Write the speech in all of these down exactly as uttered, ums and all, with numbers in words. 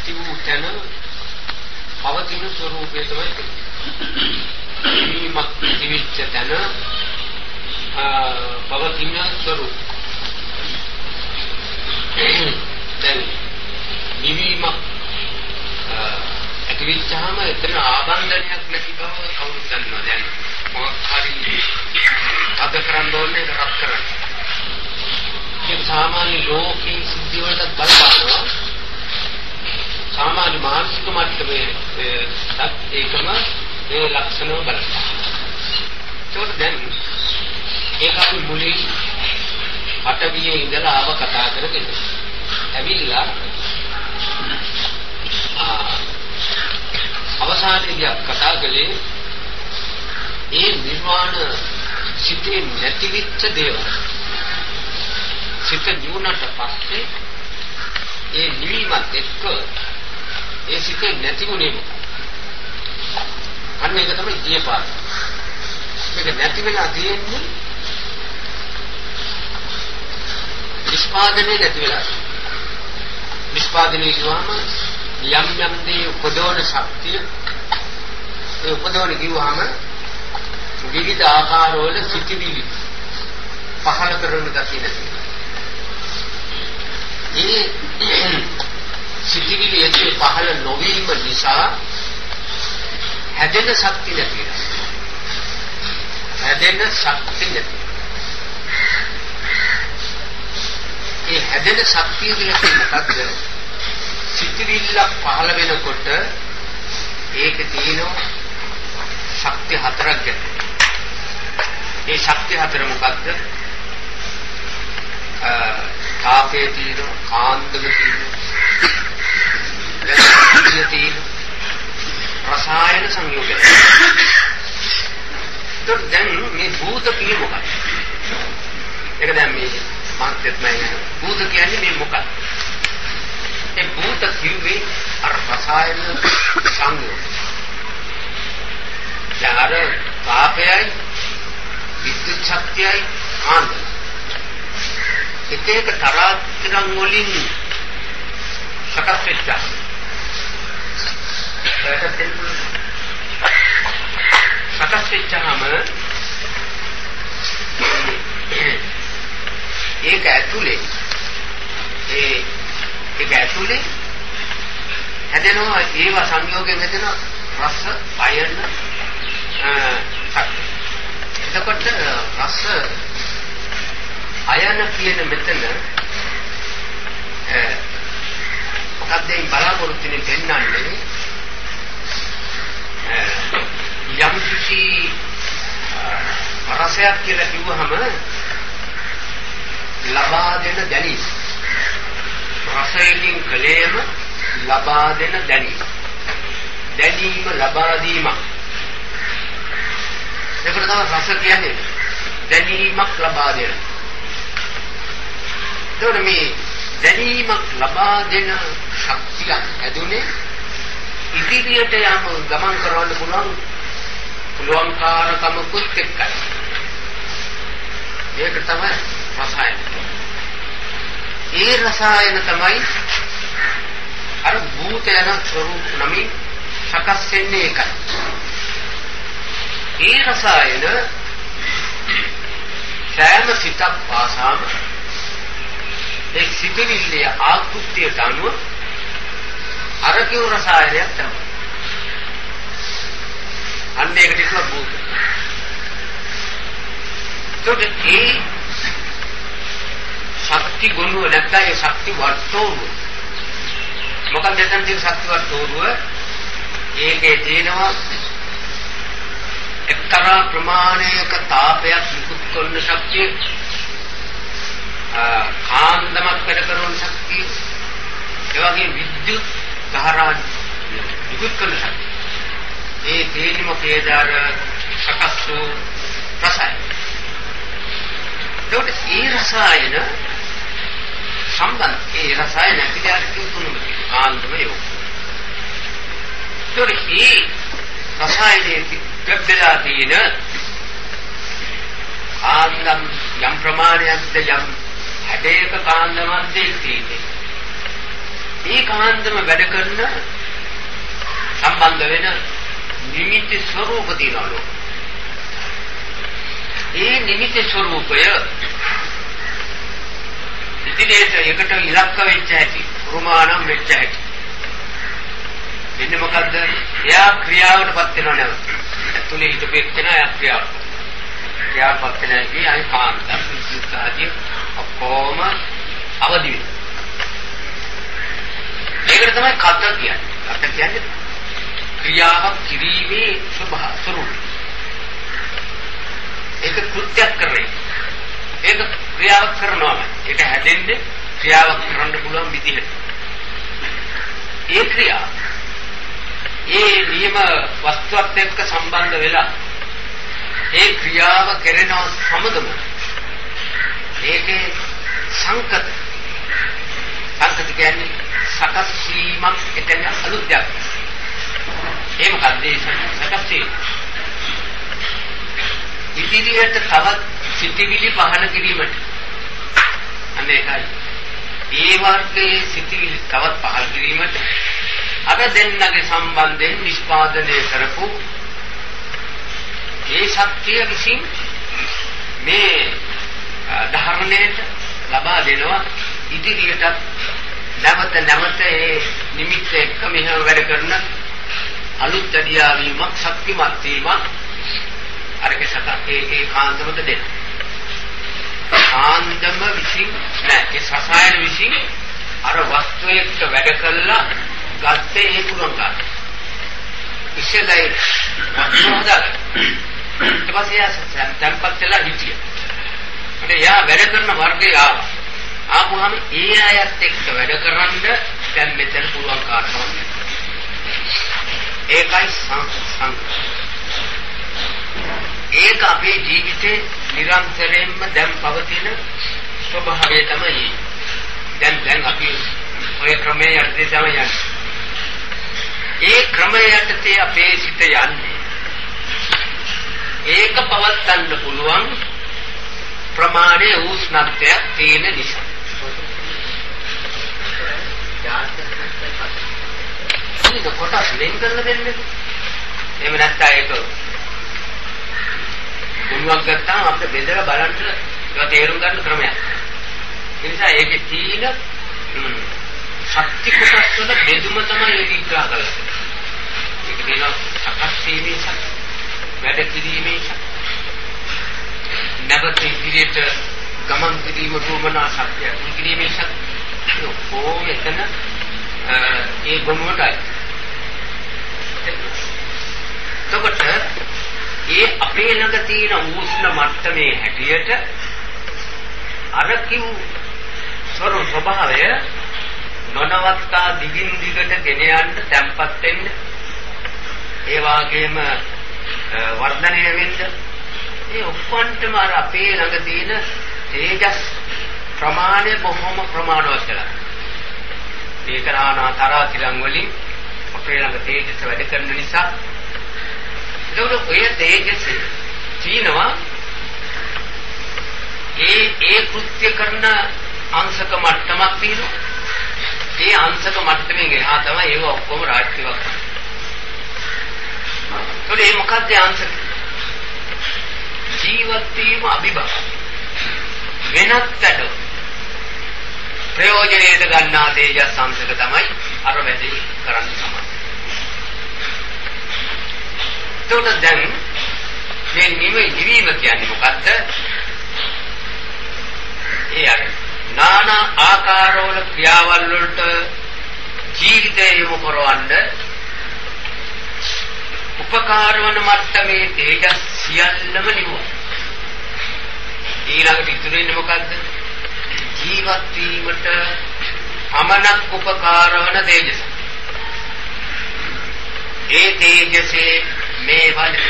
නැති වූ තැන පවතින ස්වરૂපය තමයි නිවීමක් තිබිච්ච තැන පවතින ස්වરૂප. දැන් නිවීමක් ඇතිවෙච්චාම එතන ආබන්ධනයක් නැති බව කවුරුත් දන්නවා. දැන් මොකක් හරි අද කරන්න ඕනේ රත් කරන්න. ඒ සාමාන්‍ය ලෝකී සිද්ධි වලට බලපානවා. සාමාන්‍ය මානසික මට්ටමේ ඒකම ඒ ලක්ෂණ බලපානවා. ඒකට දැන් ඒක අපි මුලින් අටවියේ ඉඳලා ආව කතා කරගෙන ඇවිල්ලා අවසානයේදී කතා කළේ ඒ නිර්වාණ සිතේ නැතිවෙච්ච දේවල්. සිත නිවුණට පස්සේ ඒ නිවීමත් එක්ක ඒ සිතේ නැතිුනේ මොකක්ද? අන්න ඒක තමයි දීපාර. මේක නැති වෙලා තියෙන්නේ නිෂ්පාදනයේ නැති වෙලා. නිෂ්පාදනයේ කියවම යම් යම් දේ උපදවන ශක්තිය ඒ උපදවන කිව්වහම විවිධ ආකාරවල සිතිවිලි පහළ කරන ගතිය නැති. ඒ සිතිවිලි එක්ක පහළ නොවීම නිසා හැදෙන ශක්තිය නැති වෙනවා. හැදෙන ශක්තිය නැති. ඒ හැදෙන ශක්තිය කියන්නේ මොකක්ද? සිතිවිල්ල පහළ වෙනකොට ඒක තියෙනවා ශක්තිය හතරක් ගැන. ඒ ශක්තිය හතර මොකක්ද? තාපයේ තියෙන, කාන්දක තියෙන, රසායන තියෙන, රසායන සංයෝගය. දැන් මේ භූත කියේ මොකක්ද? ඒක දැන් මේ මාර්කට් මයින් භූත කියන්නේ මේ මොකක්ද? ඒ භූත කිව්වේ අර රසායන සංයෝග. යාර තාපයයි විද්‍යුත් ශක්තියයි කාන්ද. එක එක තරංග වලින් සකස් වෙච්ච. සකස් වෙච්චාම ඒක ඇතුලේ ඒ ඒක ඇතුලේ හැදෙනවා ඒව සංයෝගයෙන් හැදෙන රස අයන ශක්තිය. එතකොට රස අයන කියන මෙතන මොකක්ද මේ බලාපොරොත්තු වෙන්නේ පෙන්වන්නේ යම් කිසි රසයක් කියලා කිව්වහම ලබා දෙන දැනීම රසයෙන් කලේම ලබා දෙන දැනීම දැනීම ලබා දීම ඒකට තමයි රස කියන්නේ දැනීමක් ලබා දෙන. ඒතකොට මේ දැනීමක් ලබා දෙන ශක්තිය ඇතුලේ ඉදිරියට යම ගමන් කරවන්න පුළුවන් පුළුවන්කාරකමකුත් එක්කයි. ඒක තමයි රසායන. ඒ රසායන තමයි අර භූතයන ස්වરૂප නමින් සකස් වෙන්නේ ඒකයි. ඒ රසායන සෑම සිතක් පාසාම ඒ සිතිවිල්ලේ ආකෘතියට අනුව අර කිව් රසායනයක් තමයි. අන්න ඒකට කියනවා භූත. ඒකට ඒ ශක්ති ගුණුව නැත්නම් ඒ ශක්ති වර්තෝරුව මොකක්ද එතන තියෙන ශක්ති වර්තෝරුව? ඒකේ තියෙනවා එක්තරා ප්‍රමාණයක තාපයක් විකුත් කරන ශක්තිය, කාන්දමක් වැඩ කරන ශක්තිය, ඒ වගේ විද්‍යුත් ධාරාන් විකුත් කරන ශක්තිය. ඒ තේලිම කේදාර සකස් වූ රසායන. ඒකට ඒ රසායන සම්බන්ධ ඒ රසායන පිළිගන්න තුනම කාන්දම යෝ. ඒකට ඒ රසායනයේ දෙබ්බලා තියෙන කාන්දම් යම් ප්‍රමාණයක්ද යම් හැඩයක කාන්දමක් දෙන්නේ. ඒකාන්තම වැඩ කරන සම්බන්ධ වෙන නිමිති ස්වરૂප දිනවලු. ඒ නිමිති ස්වરૂපය ඉදිරියට එකට ඉලක්ක වෙච්ච හැටි, ප්‍රමාණම් වෙච්ච හැටි. එන්නේ මොකද්ද? එයා ක්‍රියාවටපත් වෙනව නැවත. ඇතුලේ හිතපෙච්චන එයා ක්‍රියාව. ක්‍රියාවටපත් වෙන හැටි අයි කාන්ත විසුද්ධ ආදී ඔක්කොම අවදි වෙනවා. ඒකට තමයි කත කියන්නේ. කත කියන්නේ ක්‍රියාවක් කිරීමේ ස්වභාව ස්වરૂපය. ඒක කෘත්‍යයක් කරන්නේ. ඒක ක්‍රියාවක් කරනවා. ඒක හැදෙන්නේ ක්‍රියාවක් කරන්න පුළුවන් විදිහට. ඒ ක්‍රියාව ඒ නියම වස්තුවත් එක්ක සම්බන්ධ වෙලා ඒ ක්‍රියාව කරන සමගම ඒකේ සංකත සංකත කියන්නේ සකස් වීමක් එතන අලුත් දෙයක්. ඒ මොකද්ද ඒ සකස් වීම? ඉදිරියට තවත් සිතිවිලි පහළ කිරීමට. අන්න ඒකයි. ඒ වර්ගයේ සිතිවිලි තවත් පහළ කිරීමට අර දෙන්නගේ සම්බන්ධයෙන් නිෂ්පාදනය කරපු ඒ ශක්තිය විසින් මේ ධර්මණයට ලබා දෙනවා ඉදිරියට නැවත නැවත ඒ නිමිත්ත එක්ක මෙහෙම වැඩ කරන අලුත් අධ්‍යාවීමක් ශක්තිමත් වීමක් අරක සත ඒ ඒ කාන්තමද දෙන්න. කාන්තම විසින් නෑ ඒ රසායන විසින් අර වස්තු එක්ක වැඩ කළා ගත්තේ ඒ පුරංගා. ඉස්සෙල්ලා ඒ වස්තු හදාගන්න. ඊට පස්සේ යා තැම්පත් වෙලා හිටියා. ඒ යා වැඩ කරන වර්ගය ආවා. ආපුවාම ඒ අයත් එක්ක වැඩ කරන්න දැන් මෙතන පුළුවන් කාර්යයක්. ඒකයි සංසං. ඒක අපේ ජීවිතේ නිරන්තරයෙන්ම දැන් පවතින ස්වභාවය තමයි. දැන් දැන් අපි ඔය ක්‍රමයේ යටතේ තමයි යන්නේ. ඒ ක්‍රමයේ යටතේ අපේ සිත යන්නේ. ඒක පවත්වන්න පුළුවන් ප්‍රමාණයේ උෂ්ණත්වයක් තියෙන නිසා. ඒක කොටස් වෙන් කරලා දෙන්නේ. එහෙම නැත්නම් ඒක දුන්වක් ගත්තාම අපිට බෙදලා බලන්න ඒක තේරුම් ගන්න ක්‍රමයක්. ඒ නිසා ඒකේ තියෙන ශක්ති කොටස් වල බෙදුම තමයි ඒක විග්‍රහ කරන්නේ. ඒක වෙනවා සකස් වීමේ ශක්තිය. වැඩ කිරීමේ ශක්තිය. නැවත ඉදිරියට ගමන් කිරීම රෝමනා ශක්තිය. කිරීමේ ශක්තිය. ඔක්කොම එතන ඒ ගුණවලයි. එතකොට ඒ අපේ ළඟ තියෙන උෂ්ණ මට්ටමේ හැටියට අර කිව් ස්වභාවය නොනවත්තා දිගින් දිගට ගෙන යන්න තැම්පත් වෙන්න ඒ වාගේම වර්ධනය වෙන්න ඒ ඔක්කොන්ටම අර අපේ ළඟ තියෙන තේජස් ප්‍රමාණය බොහොම ප්‍රමාණවත් වෙලා ඒක නානා තරාතිරම් වලින් අපේ ළඟ තේජස වැඩ කරන නිසා ඒකට ඔය තේජස තියෙනවා ඒ ඒ කෘත්‍ය කරන අංශක මට්ටමක් තියෙනවා. ඒ අංශක මට්ටමින් එහා තමයි ඒව ඔක්කොම රාජ්‍යයක්. ඒකේ මොකක්ද අංශක? ජීවත් වීම අභිභව. වෙනත් වැඩ. ප්‍රයෝජනෙට ගන්නා තේජස් අංශක තමයි අර වැඩි කරන්න සමාන. ඒකට දැන් මේ නිවීම කියන්නේ මොකද්ද? ඒ අර නානා ආකාරවල ක්‍රියාවල් වලට ජීවිතය යොමු කරවන්න උපකාර වන මට්ටමේ තේජස් සියල්ලම නිවුවා. ඊළඟට ඉතුරු වෙන්නේ මොකද්ද? ජීවත් වීමට අමනක් උපකාර වන තේජස. ඒ තේජසේ මේ වලේ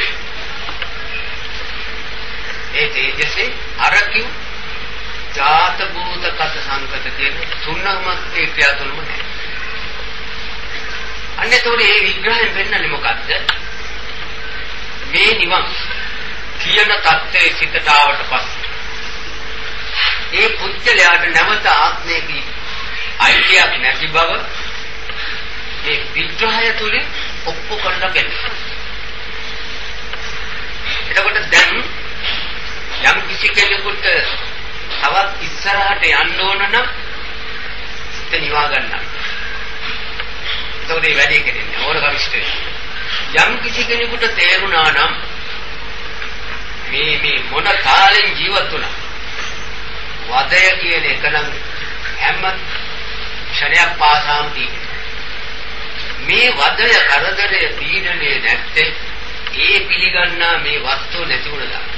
ඒ තේජසේ අරකින් ජාත භූත කත සංකත කියන තුනමත් ඒ ක්‍රියාතුනම නැහැ. අන්නේතෝරේ මේ විග්‍රහයෙන් වෙන්නන්නේ මොකද්ද? මේ නිවන් කියන தත්ත්වයේ සිතට ආවට පස්සේ ඒ පුද්ගලයාට නැවත ආත්මයේ අයිතියක් නැති බව මේ විග්‍රහය තුලින් ඔප්පු කරලා පෙන්නනවා. එතකොට දැන් යම් කිසි කෙනෙකුට තවත් ඉස්සරහට යන්න ඕන නම් හිත නිවා ගන්නවා. ඒකට මේ වැඩේ කෙරෙන්නේ ඕන කමිස්ටර්. යම් කිසි කෙනෙකුට තේරුණා නම් මේ මේ මොන කාලෙන් ජීවත් වුණා වදය කියන එක නම් හැම ක්ෂණයක් පාසාම තියෙනවා. මේ වදය කරදරය පීඩනය නැත්තේ ඒ පිළිගන්නා මේ වස්තුව නැති වුණ දාට.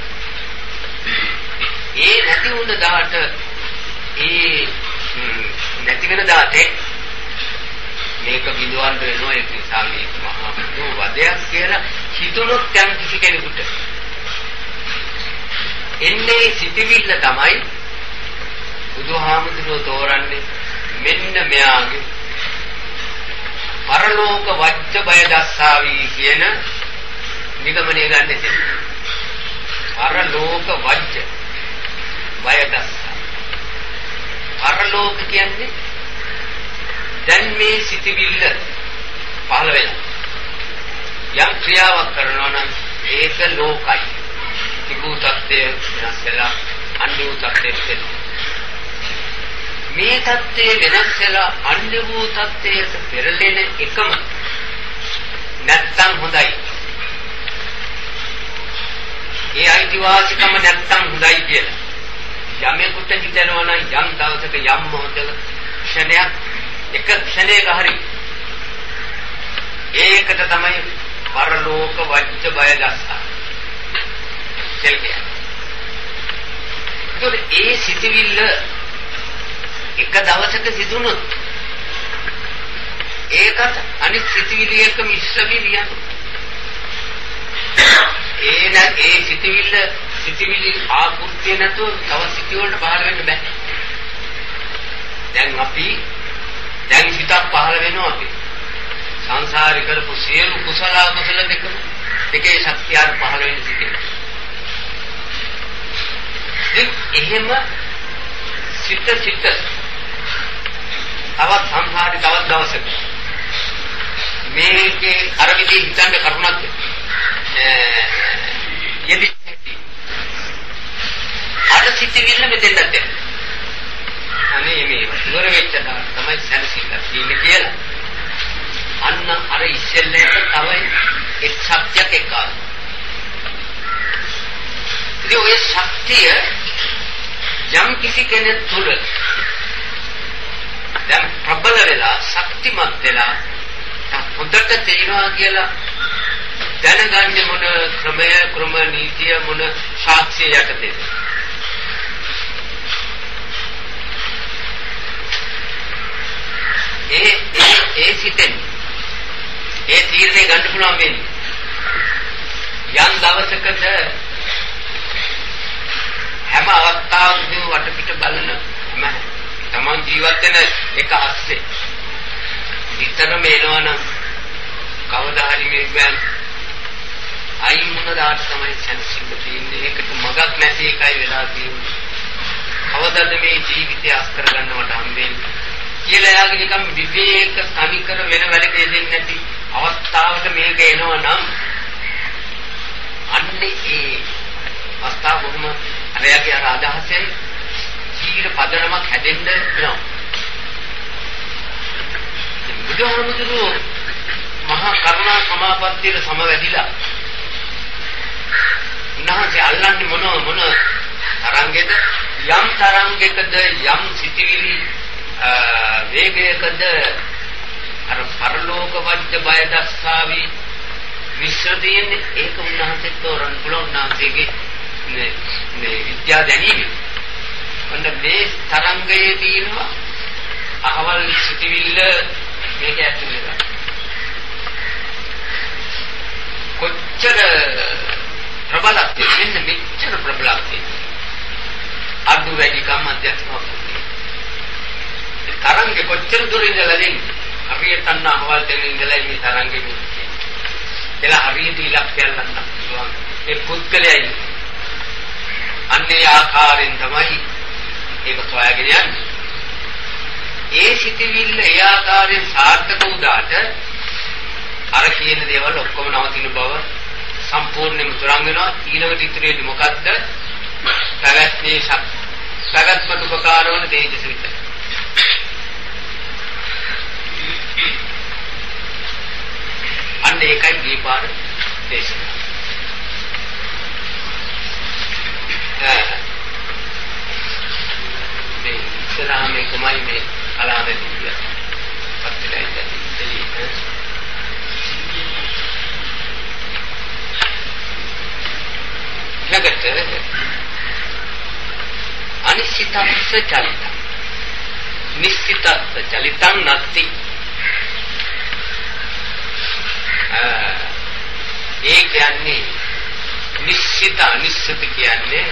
ඒ නැති වුණ දාට ඒ නැති වෙන දාතේ මේක බිඳවන්න වෙනවා. ඒ නිසා මේ මහා බුදු වදයක් කියලා හිතුනොත් යම් කිසි කෙනෙකුට එන්නේ සිටිවිල්ල තමයි බුදුහාමුදුරුවෝ තෝරන්නේ මෙන්න මෙයාගේ පරලෝක වජ්ජ බය දස්සාවි කියන නිගමනය ගන්න එතන. පරලෝක වජ්ජ බය දස්සා. පරලෝක කියන්නේ දැන් මේ සිටිවිල්ල පහළ වෙනවා. යම් ක්‍රියාවක් කරනවා නම් ඒක ලෝකයි. තිබූ තත්ත්වය වෙනස් වෙලා අන්‍ය වූ තත්ත්වයට එනවා. මේ තත්ත්වය වෙනස් වෙලා අන්‍ය වූ තත්ත්වයට පෙරලෙන එකම නැත්තම් හොඳයි. ඒ අයිතිවාසිකම නැත්තම් හොඳයි කියලා. යමෙකුට හිතෙනවා නම් යම් දවසක යම් මොහොතක ක්ෂණයක් එක ක්ෂණයක හරි ඒකට තමයි පරලෝක වජ්ජ බය දස්සා. ඒ සිතිවිල්ල එක දවසක සිදුනොත් ඒකත් අනිත් සිතිවිලි එක්ක මිශ්‍ර වෙලියන. ඒ නැ ඒ සිතිවිල්ල සිතිවිලි ආකෘතිය නැතුව තව සිතිවිලි වලට පහළ වෙන්න බෑ. දැන් අපි දැන් සිතක් පහළ වෙනවා අපි. සංසාරේ කරපු සියලු කුසල අකුසල දෙකම දෙකේ ශක්තිය පහළ වෙන්න සිටිනවා. එහෙම සිත සිත තවත් සංසාරේ තවත් දවසක මේකේ අර විදිහ හිතන්න කරුණක් යෙදි අර සිතිවිල්ල මෙතෙන්ට අනේ මේ ඉවර වෙච්ච තමයි සැනසෙන්න තියෙන්නේ කියලා අන්න අර ඉස්සෙල්ලට තමයි එක් සත්‍යයක් එක්කා. ඉතින් ඔය ශක්තිය යම් කිසි කෙනෙක් තුළ දැන් ප්‍රබල වෙලා ශක්තිමත් වෙලා හොඳට තේනවා කියලා දැනගන්නේ මොන ක්‍රමය ක්‍රම නීතිය මොන සාක්ෂිය යටතේද? ඒ ඒ ඒ සිතෙන් ඒ තීරණය ගන්න පුළුවන් වෙන්නේ යම් දවසකට හැම අවස්ථාවකදීම වටපිට බලන හැම තමන් ජීවත් වෙන එක අස්සේ විතරම එනවනම් කවදා හරි මේ බෑන් අයින් මොනදාට තමයි සැනසෙන්න තියෙන්නේ. ඒකට මගක් නැති එකයි වෙලා තියෙන්නේ. කවදාද මේ ජීවිතය අස් කරගන්න මට හම්බෙන්නේ කියලා යාගේ නිකම් විවේක තනිකර වෙන වැඩක යෙදෙන්නේ නැති අවස්ථාවක මේක එනවනම් අන්නේ ඒ අවස්ථාව බොහොම අරයාගේ අර අදහසෙන් සීල පදනමක් හැදෙන්න වෙනවා. බුදුහාමුදුරුවෝ මහා කරුණා සමාපත්තියට සමවැදිලා උන්වහන්සේ අල්ලන්නේ මොන මොන තරංගෙද යම් තරංගයකද යම් සිටිවිලි වේගයකද අර පරලෝක වජ්ජ බය දස්සාවි මිශ්‍ර දෙන්නේ ඒක උන්වහන්සේ තෝරන්න පුළුවන්. උන්වහන්සේගේ මේ මේ විද්‍යා දැනීම ඔන්න මේ තරංගයේ තියෙනවා අහවල් සිටිවිල්ල මේක ඇතුළේ ගන්න. කොච්චර ප්‍රබලක්ද මෙන්න මෙච්චර ප්‍රබලක්ද අඩු වැඩි කම අධ්‍යක්ෂකව තරංගේ කොච්චර දුර ඉඳලා දෙන්නේ හරියට අන්න අහවල් දෙන ඉඳලා මේ තරංගේ මුත්තේ එලා හරියට ඉලක්කයක් ගන්න පුළුවන් ඒ පුද්ගලයයි අන්නේ ආකාරයෙන් තමයි ඒක සොයාගෙන යන්නේ. ඒ සිතිවිල්ල ඒ ආකාරයෙන් සාර්ථක වුණාට අර කියන දේවල් ඔක්කොම නවතින බව සම්පූර්ණයෙන්ම තුරන් වෙනවා. ඊළඟට ඉතුරුෙන්නේ මොකද්ද? පැවැත්මේ පැවැත්මට උපකාර වන තේජස විතරයි. අන්න ඒකයි දීපාර දේශනා. මේ ඉස්සරහා මේ කොමයි මේ කලාවේ තිබිලා පත්ලයි දැන් නගත අනිශ්චිතස්ස චලිත නිශ්චිතස්ස චලිතං නැති ඒ කියන්නේ නිශ්චිත අනිශ්චිත කියන්නේ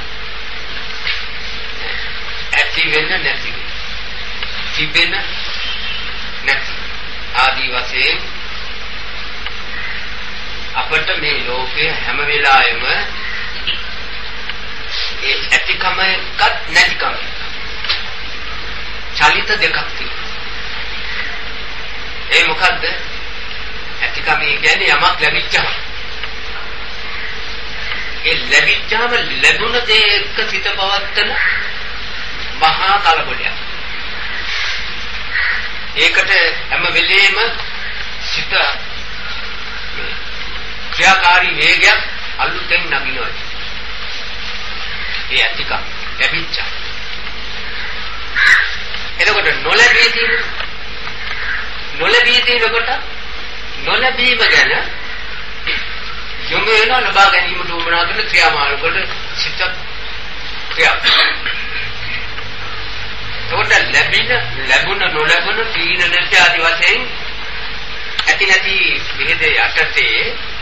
ඇති වෙන නැති තිබෙන නැති ආදී වශයෙන් අපට මේ ලෝකයේ හැම වෙලාවෙම ඒ ඇතිකම එකත් නැතිකම චලිත දෙකක් තියෙනවා. ඒ මොකද්ද? ඇතිකම කියන්නේ යමක් ලැබිච්චම ඒ ලැබිච්චම ලැබුණ දේ එක්ක සිත පවත්තන මහා කලබලයක්. ඒකට හැම වෙලෙම සිත ක්‍රියාකාරී වේගයක් අලුතෙන් නගිනවා. ඒ ඇතිකම ලැබිච්ච. එතකොට නොලැබී තියෙන නොලැබී තියෙනකොට නොලැබීම ගැන යොමු වෙන ලබා ගැනීමට උවමනා කරන ක්‍රියාමාර්ගවල සිත ක්‍රියා. එතකොට ලැබින ලැබුණ නොලැබුණ තීන නැති ආදි වශයෙන් ඇති නැති විහෙදේ යටතේ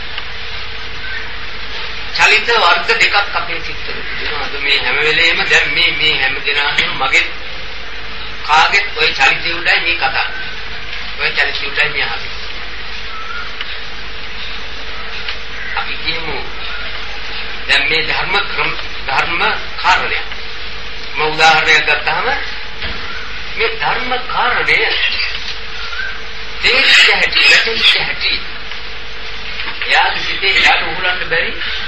චලිත වර්ග දෙකක් අපේ සිත්වල තියෙනවා. මේ හැම වෙලෙම දැන් මේ මේ හැම දිනම මගේ කාගෙත් ওই චලිතය උඩයි මේ කතා. ওই චලිතය උඩයි මේ අහන්නේ. අපි කියමු දැන් මේ ධර්ම ධර්ම කාරණය. මම උදාහරණයක් ගත්තාම මේ ධර්ම කාරණය තේච්ච හැටි වැටෙච්ච හැටි යාද සිටේ යාද උහුලන්න බැරි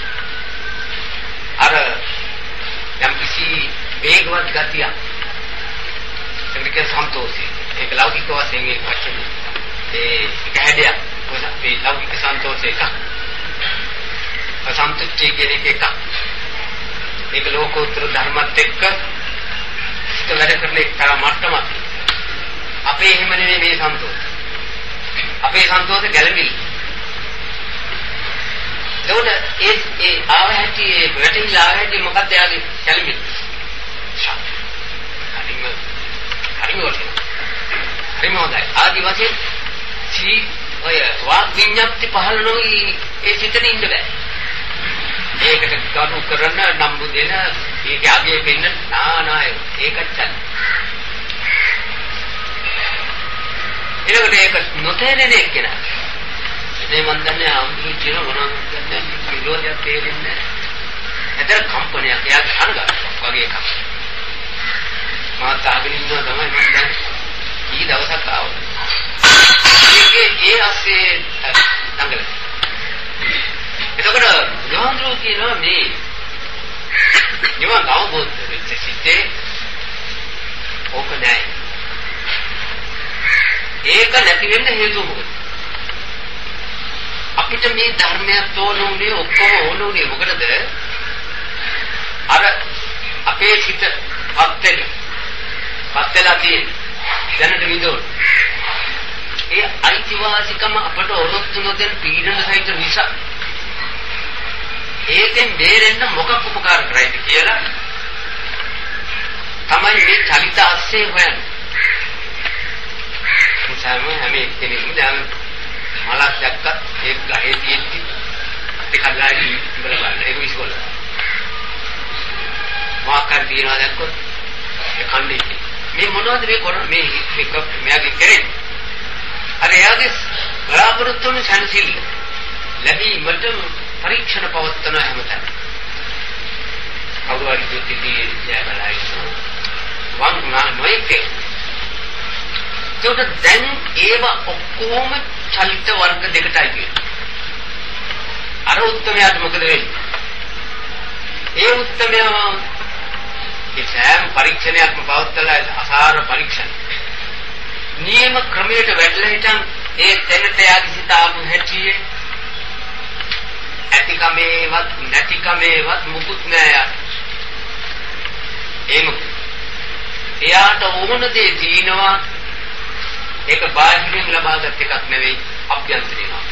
අර යම් කිසි වේගවත් ගතිය එන්නක සන්තෝෂය ඒක ලෞකික වශයෙන් ඒ වචන ඒ කැඩයක් කොහොමද මේ ලෞකික සන්තෝෂය එක අසන්තුෂ්ටි කියන එක එක ඒක ලෝකෝත්තර ධර්මත් එක්ක සිත වැඩ කරන එක්තරා මට්ටමක් අපේ එහෙම නෙමෙයි මේ සන්තෝෂය අපේ සන්තෝෂය ගැළවිලි එතකොට ඒ ඒ ආවැටි ඒ වැටිලා ආවැටි මොකක්ද යාගේ ගැළවිලි හරිම හරිම වටිනවා හරිම හොඳයි ආදි වශයෙන් සී ඔය වාග් විඤ්ඤාප්ති පහළ නොවි ඒ සිතේ ඉන්න බෑ ඒකට ගරු කරන නම්බු දෙන ඒක අගේ වෙන්න නානාය ඒකත් ගන්න. ඒකට ඒක නොතේරෙන එක නා. මේ මන් දන්නේ ආම්දුරු කියන මොනවද දන්නේ විරෝධයක් තේරෙන්නේ නැහැ. ඇතර කම්පනයක් එයා අහනවා වගේ එකක්. මාත් අහගෙන ඉන්නවා තමයි මම දැන් ඊ දවසක් ආවා. ඒකේ ඒ ඇස්සේ නංගල. එතකොට යෝන්ද්‍රෝ කියනවා මේ නිවන් අවබෝධ වෙච්ච සිතේ ඕක නැහැ. ඒක නැති වෙන්න හේතුව මොකද? අපිට මේ ධර්මයක් තෝරන්නේ ඔක්කොම ඕනුනේ මොකටද? අර අපේ සිත පත්තෙල පත්තෙලා තියෙන දැනට විදෝන ඒ අයිතිවාසිකම අපට ඔරොත්තු නොදෙන පීඩන සහිත නිසා ඒකෙන් බේරෙන්න මොකක් උපකාර කරයිද කියලා තමයි මේ චලිත ආස්සේ හොයන්නේ. මුසාම හැම එක්කෙනෙක්ම දැන් මලක් දැක්කත් ඒක ගහේ තියෙද්දි ටිකලායි බලන්න ඒක විශ්කොල. මාකර් දිනවා දැක්කොත් ඒ කන්නේ මේ මොනවද මේ කරන්නේ මේ මේක මෙයාගේ කරන්නේ. අර එයාගේ බලාපොරොත්තු වෙන සැනසෙල්ල ලැබීමට පරීක්ෂණ පවත්වන හැමතැන. කවුරු හරි දෙතිදී යබලයි. වන් නා නොයික. ඒකට දැන් ඒව ඔක්කොම චලිත වර්ග දෙකටයි කියන්නේ. අර උත්තරයට මොකද වෙන්නේ? ඒ උත්තරයම ඒ සෑම පරීක්ෂණයක්ම පවත්වලා අසාර පරීක්ෂණ. නියම ක්‍රමයට වැටලා හිටන් ඒ තැනට යාගේ සිත ආපු හැටියේ ඇතිකමේවත් නැතිකමේවත් මුකුත් නෑ. එහෙම එයාට ඕන දේ තියෙනවා. ඒක බාහිරින් ලබාගත් එකක් නෙවෙයි, අභ්‍යන්තරයෙන් ආපු.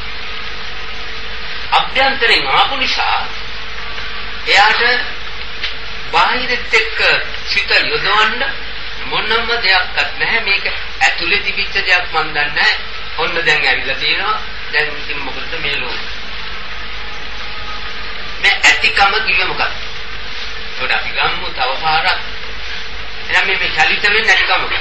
අභ්‍යන්තරයෙන් ආපු නිසා එයාට බාහිරත් එක්ක සිත යොදවන්න මොනම දෙයක්වත් නැහැ. මේක ඇතුලේ තිබිච්ච දෙයක් මන් දන්නේ නැහැ. ඔන්න දැන් ඇවිල්ලා තියෙනවා. දැන් ඉතින් මොකද මේ ලෝකෙ? මේ ඇතිකම කිව්වේ මොකක්ද? ඒකට අපි ගමු තව පාරක්. එහෙනම් මේ චලිත වෙන්නේ නැතිකම මොකක්ද?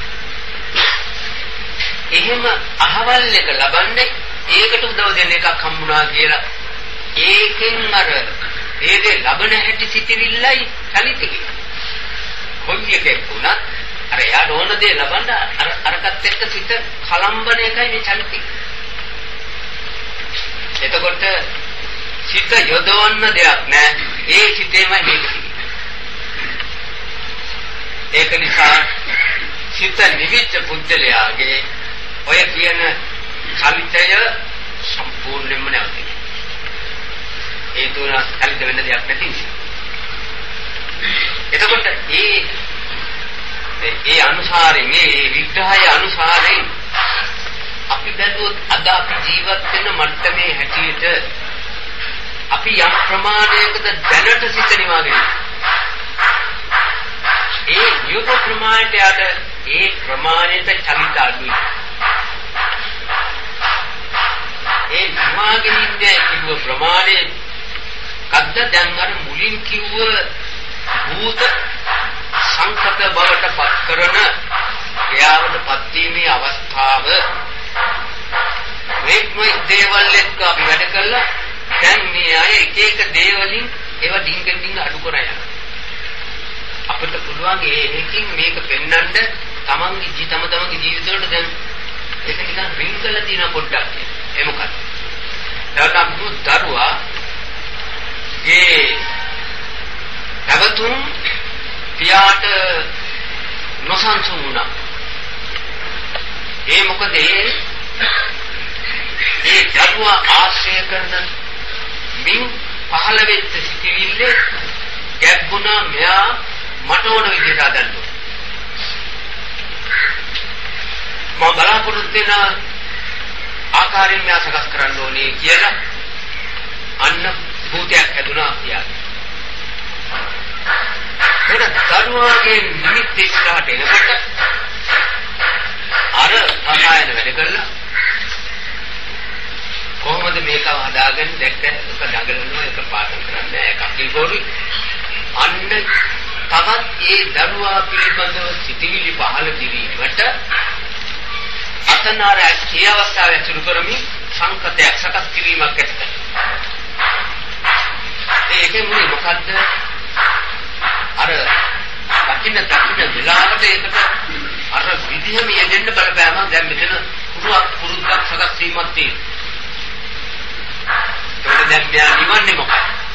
එහෙම අහවල් එක ලබන්නේ ඒකට උදව් දෙන එකක් හම්බුණා කියලා. ඒකෙන් අර ඒ දේ ලබන හැටි සිටිවිල්ලයි චලිත කියන්නේ. කොයි එකෙක් වුණත් අර යාට ඕන දේ ලබන්න අර අරකට එක්ක සිත කලම්බන එකයි මේ චලිත. එතකොට සිත යොදවන්න දෙයක් නැහැ. ඒ සිතේමයි මේක. ඒක නිසා සිත නිවිච්ච පුද්ගලයාගේ ඔය කියන චලිතය සම්පූර්ණයෙන්ම නැවතී. ඒ තුන චලිත වෙන්න දෙයක් නැති නිසා. එතකොට ඒ ඒ අනුසාරයෙන් මේ විග්‍රහය අනුසාරයෙන් අපි බැලුවොත් අද අපි ජීවත් වෙන මට්ටමේ හැටියට අපි යම් ප්‍රමාණයකට දැනට සිත නිවාගෙන ඒ යුද ප්‍රමාණයට යට ඒ ප්‍රමාණයට චලිත අඩුයි. ඒ නිවාගෙන ඉන්නේ කිව්ව ප්‍රමාණය කද්ද දැන් අර මුලින් කිව්ව භූත සංකත බවට පත් කරන ක්‍රියාවට පත් වීමේ අවස්ථාව මේ දේවල් එක්ක අපි වැඩ කළා. දැන් මේ අය එක එක දේවලින් ඒවා ඩිංගෙන් ඩිංග අඩු කරා යනවා. අපිට පුළුවන් ඒකකින් මේක පෙන්වන්න තමන්ගේ ජී තම තමන්ගේ ජීවිතවලට දැන් ඒක නිකන් රින්ගල තියෙන පොඩ්ඩක්. ඒ මොකක්ද? දැන් අපි දරුවා ඒ අවතුන් පියාට නොසන්සුන් වුණා. ඒ මොකද ඒ ඒ දරුවා ආශ්‍රය කරන මින් පහළ වෙච්ච සිටිවිල්ලේ ගැබ්ුණා. මෙයා මට ඕන විදිහට හදන්න. මම බලාපොරොත්තු වෙන ආකාරයෙන් මෙයා සකස් කරන්න ඕනේ කියලා අන්න භූතයක් හැදුනා කියලා. ඒක දරුවාගේ නිමිත්ත ඉස්සරහට එනකොට අර රසායන වැඩ කළා. කොහොමද මේක හදාගන්නේ? දැක්ක එක දඟලනවා, එක පාඩම් කරන්නේ, එකක් කිල්පොරි. අන්න තවත් ඒ දරුවා පිළිබඳව සිටිවිලි පහළ කිරීමට අතනාර ඒ අවස්ථාව ඇතුළු කරමින් සංකතයක් සකස් කිරීමක් ඇති කරනවා. ඒකෙන් මුලින් මොකද්ද? අර දකින්න දකින්න විලාවට ඒකට අර විදිහම යෙදෙන්න බලපෑම දැන් මෙතන පුරුක් පුරුද්දක් සකස් වීමක් තියෙනවා. ඒකට දැන් මෙයා නිවන්නේ මොකක්ද?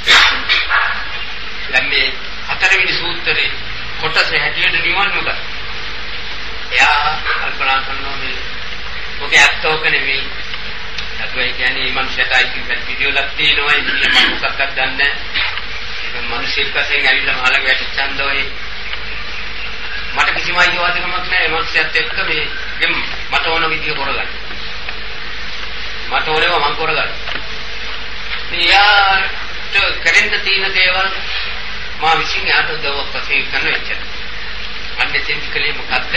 දැන් මේ හතරවෙනි සූත්‍රයේ කොටස හැටියට නිවන්නේ මොකක්ද? එයා කල්පනා කරනවා මේ මොකද ඇත්තෝක නෙමෙයි. අතවයි කියන්නේ මනුෂ්‍යයයි කියන වීඩියෝලක් තියෙනවා. ඉතින් මම මොකක්ද දන්නේ නැහැ. මිනිස්සෙක් වශයෙන් ඇවිල්ලා මහලක වැටිච්චන්දෝයි මට කිසිම අයිතිවාසිකමක් නැහැ. මිනිස්සුත් එක්ක මේ මට ඕන විදිය කරගන්න. මට ඕනේව මම කරගන්න. මෙයාට කරෙන්න තියෙන දේවල් මා විසින් යාට උදව්වක් වශයෙන් කරන එච්චර. අන්නේ තෙන්කලේ මොකද්ද?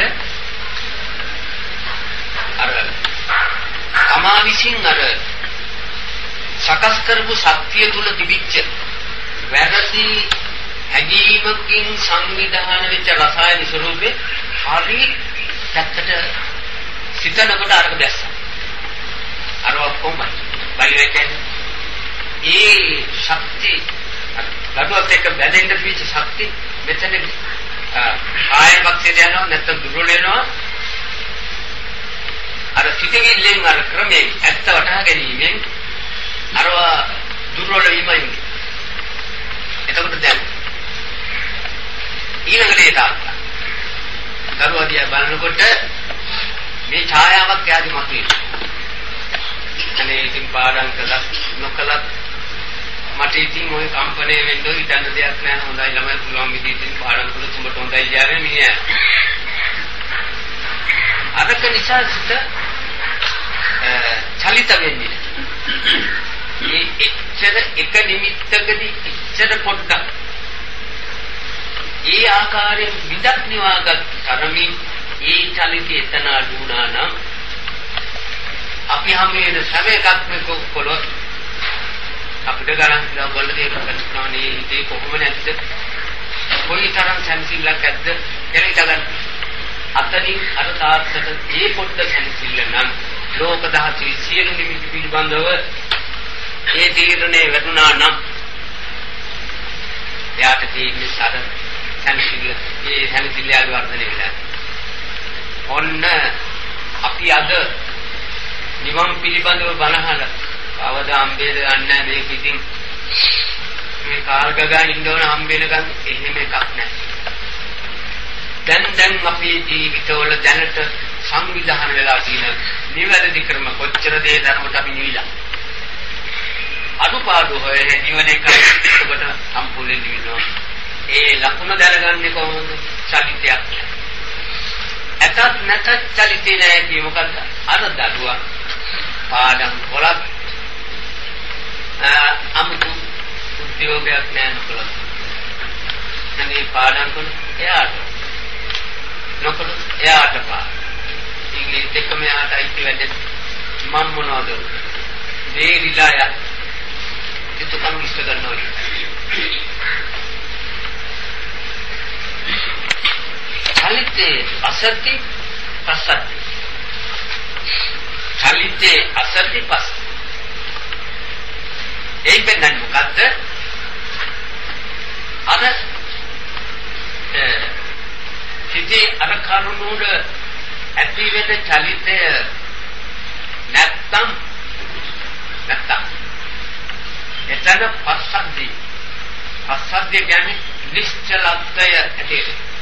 අර තමා විසින් අර සකස් කරපු ශක්තිය තුල තිබිච්ච වැරදි හැඟීමකින් සංවිධානය වෙච්ච රසායන ස්වරූපේ හරි පැත්තට සිතනකොට අරක දැස්සා. අර ඔක්කොම බයිරේ කියන්නේ ඒ ශක්තිය ගඩොත් එක්ක බැඳෙන්න පිච්ච ශක්තිය මෙතන ආයෙ පක්ෂයට යනවා නැත්නම් දුර්වල වෙනවා. අර සිතවිල්ලෙන් අර ක්‍රමයෙන් ඇත්ත වටහා ගැනීමෙන් අරවා දුර්වල වීමයි. එතකොට දැන් ඊළඟට තාත්තා දරුවා දිහා බලනකොට මේ ඡායාවක් යාදි මතුවේ. අනේ ඉතින් පාඩම් කළා නොකළා මට ඉතින් ඔය කම්පණය වෙන්න ඉඩන්න දෙයක් නැහැ. හොඳයි ළමයි පුළුවන් විදිහට පාඩම් කළොත් උඹට හොඳයි කියන්නේ මිනිහා. අදක නිසා සිත චලිත වෙන්නේ. මේ එච්චර එක නිමිත්තකදී එච්චර පොඩ්ඩක් ඒ ආකාරයෙන් විදක් නිවාගත් තරමින් ඒ චලිතය එතන අඩුණා නම් අපි හැම වෙලේම සම එකක්ම කොලොත් අපිට ගණන් කියලා බලලා දෙන්න නේ ඉතේ කොහොම නැද්ද කොයි තරම් සම්සිල්ලක් ඇද්ද කියලා ඉඳගන්න අතනින් අර තාත්තට මේ පොඩ්ඩ සම්සිල්ල නම් ලෝක දහසේ සියලු නිමිති පිළිබඳව ඒ තීරණය වැටුණා නම් එයාට තියෙන්නේ සාර සම්සිල්ල ඒ සම්සිල්ල වර්ධනය වෙලා ඔන්න අපි අද නිවන් පිළිබඳව බණහල අවදා හම්බෙල ගන්න මේක ඉතින් මේ කාර්ගගා ඉන්න ඕන හම්බෙලකම් එහෙම එකක් නැහැ. දැන් දැන් අපේ ජීවිතවල දැනට සංවිධානය වෙලා තියෙන නිවැරදි ක්‍රම කොච්චර දේ ධර්මයට අපි නිවිලා. අනුපාඩු හොය නිවන එක ඔබට සම්පූර්ණ නිවිනවා. ඒ ලකුණ දැනගන්නේ කොහොමද? චලිතයක්. ඇතත් නැතත් චලිතේ නැහැ කිය මොකද්ද? අර දඩුවා පාඩම් වලත් අමුතු උද්‍යෝගයක් නැහැ නොකළොත්. අනේ පාඩම් කරන එයාට නොකළොත් එයාට පා. ඉංග්‍රීසි දෙකම එයාට අයිති වෙන්නේ මම මොනවද? මේ විලාය යුතුයකම් ඉස්ස ගන්නවා. චලිතේ අසති පසති. චලිතේ අසති පසති. ඒ වෙනන් මොකද්ද? අර සිටි අර කරුණුඩ ඇති වෙන චලිතය නැත්තම් නැත්තම් එතන පස්සද්ධි පස්සද්ධි කියන්නේ නිශ්චලත්වය ඇති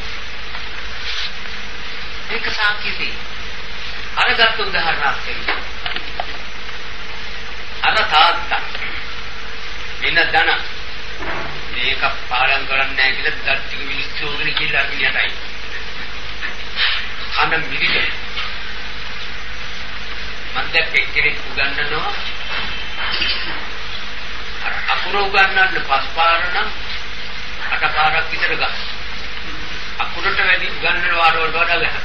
ඒක සාකීති අරගත් උදාහරණයක් දෙන්න. අර තාත්තා වෙන දන මේක පාලම් කරන්නේ නැහැ කියලා දත් ටික විශ්චෝගෙන කියලා අකිලියටයි. කන මිරිද. මන්ද එක්කෙනෙක් උගන්වනවා අර අකුර උගන්වන්න පස් පාර නම් අට පාරක් විතර ගන්න. අකුරට වැඩි උගන්වන වාරවලට වඩා ගන්න.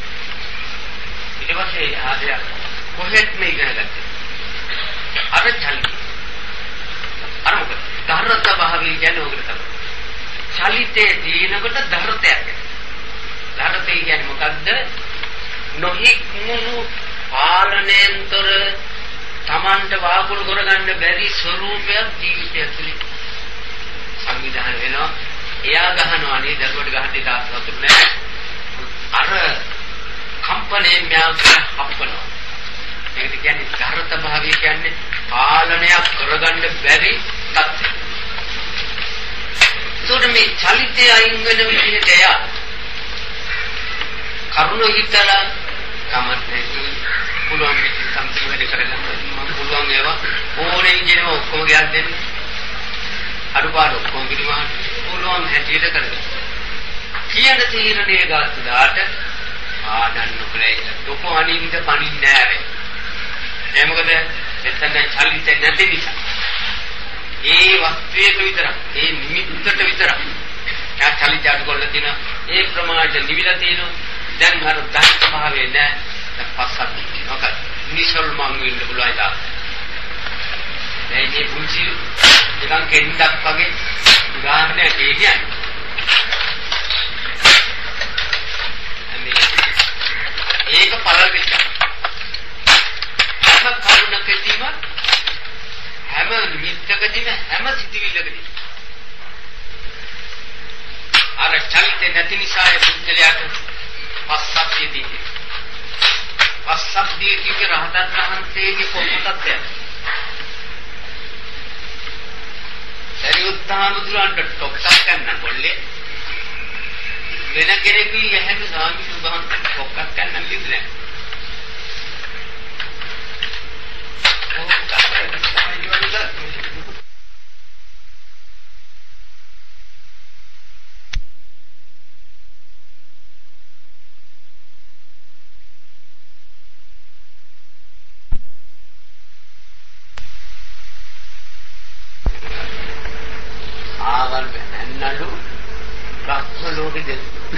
ඊට පස්සේ ආදයා කොහෙත් මේ ඉගෙන ගත්තා. අර චලිත අර මොකද ධර්මත භාවය කියන්නේ ඔකට තමයි. චලිතේ දිනකොට ධර්තයක්. ධර්තේ කියන්නේ මොකද්ද? නොහික්මුණු පාලනයෙන්තර Tamanට වාකුළු කරගන්න බැරි ස්වરૂපයක් ජීවිතය තුළ සංවිධානය වෙනවා. එයා ගහනවා නේ දරුවට ගහන්නේ තාත් වතුර නැහැ. අර කම්පණයෙන් ම්‍යාව හප්පනවා. ඒකට කියන්නේ ධර්ත භාවය කියන්නේ පාලනයක් කරගන්න බැරි තත්ත්වය. ඒකට මේ චලිතය අයින් වෙන විදිහට එයා කරුණ හිතලා කමන්නේ පුළුවන් විදිහට සම්පූර්ණ වැඩ කරගන්න මම පුළුවන් ඒවා ඕනේ විදිහම ඔක්කොම ගියක් දෙන්න. අඩුපාඩු ඔක්කොම පිළිමහන්න පුළුවන් හැටියට කරගන්න. කියන තීරණය ගත්තාට ආනන්න නොකලයි. දුක අනින්ද පණින්නේ නැහැ. ඒ මොකද මෙතන චලිත නැති නිසා. ඒ වස්තුවේට විතරක්, ඒ නිමිත්තට විතරක්. යා චලිත අඩු කරලා තියෙන ඒ ප්‍රමාණයට නිවිලා තියෙනවා. දැන් අර දහස් භාවයේ නැහැ. දැන් පස්සක් මොකද? නිසල් මං වෙන්න පුළුවන් තා. දැන් මේ පුංචි නිකන් කෙන්ඩක් වගේ උදාහරණයක් කියන්නේ. ඒක පළවෙනි. හැම කරුණකදීම හැම නිමිත්තකදීම හැම සිතිවිල්ලකදීම අර චලිත නැති නිසා ඒ පුද්ගලයාට පස්සක් තියෙන්නේ. පස්සබ්දිය කිව්වේ රහතන් වහන්සේගේ පොතක් යන. සරියුත්තානුදුරන්ට ටොක්ටක් ගන්න කොල්ලේ වෙන කෙනෙකුයි එහෙම සාමිතු බහන්ට ටොක්ටක් ගන්න කිව්වේ නැහැ. ආවල් වෙනන්නලු බ්‍රහ්ම ලෝකෙද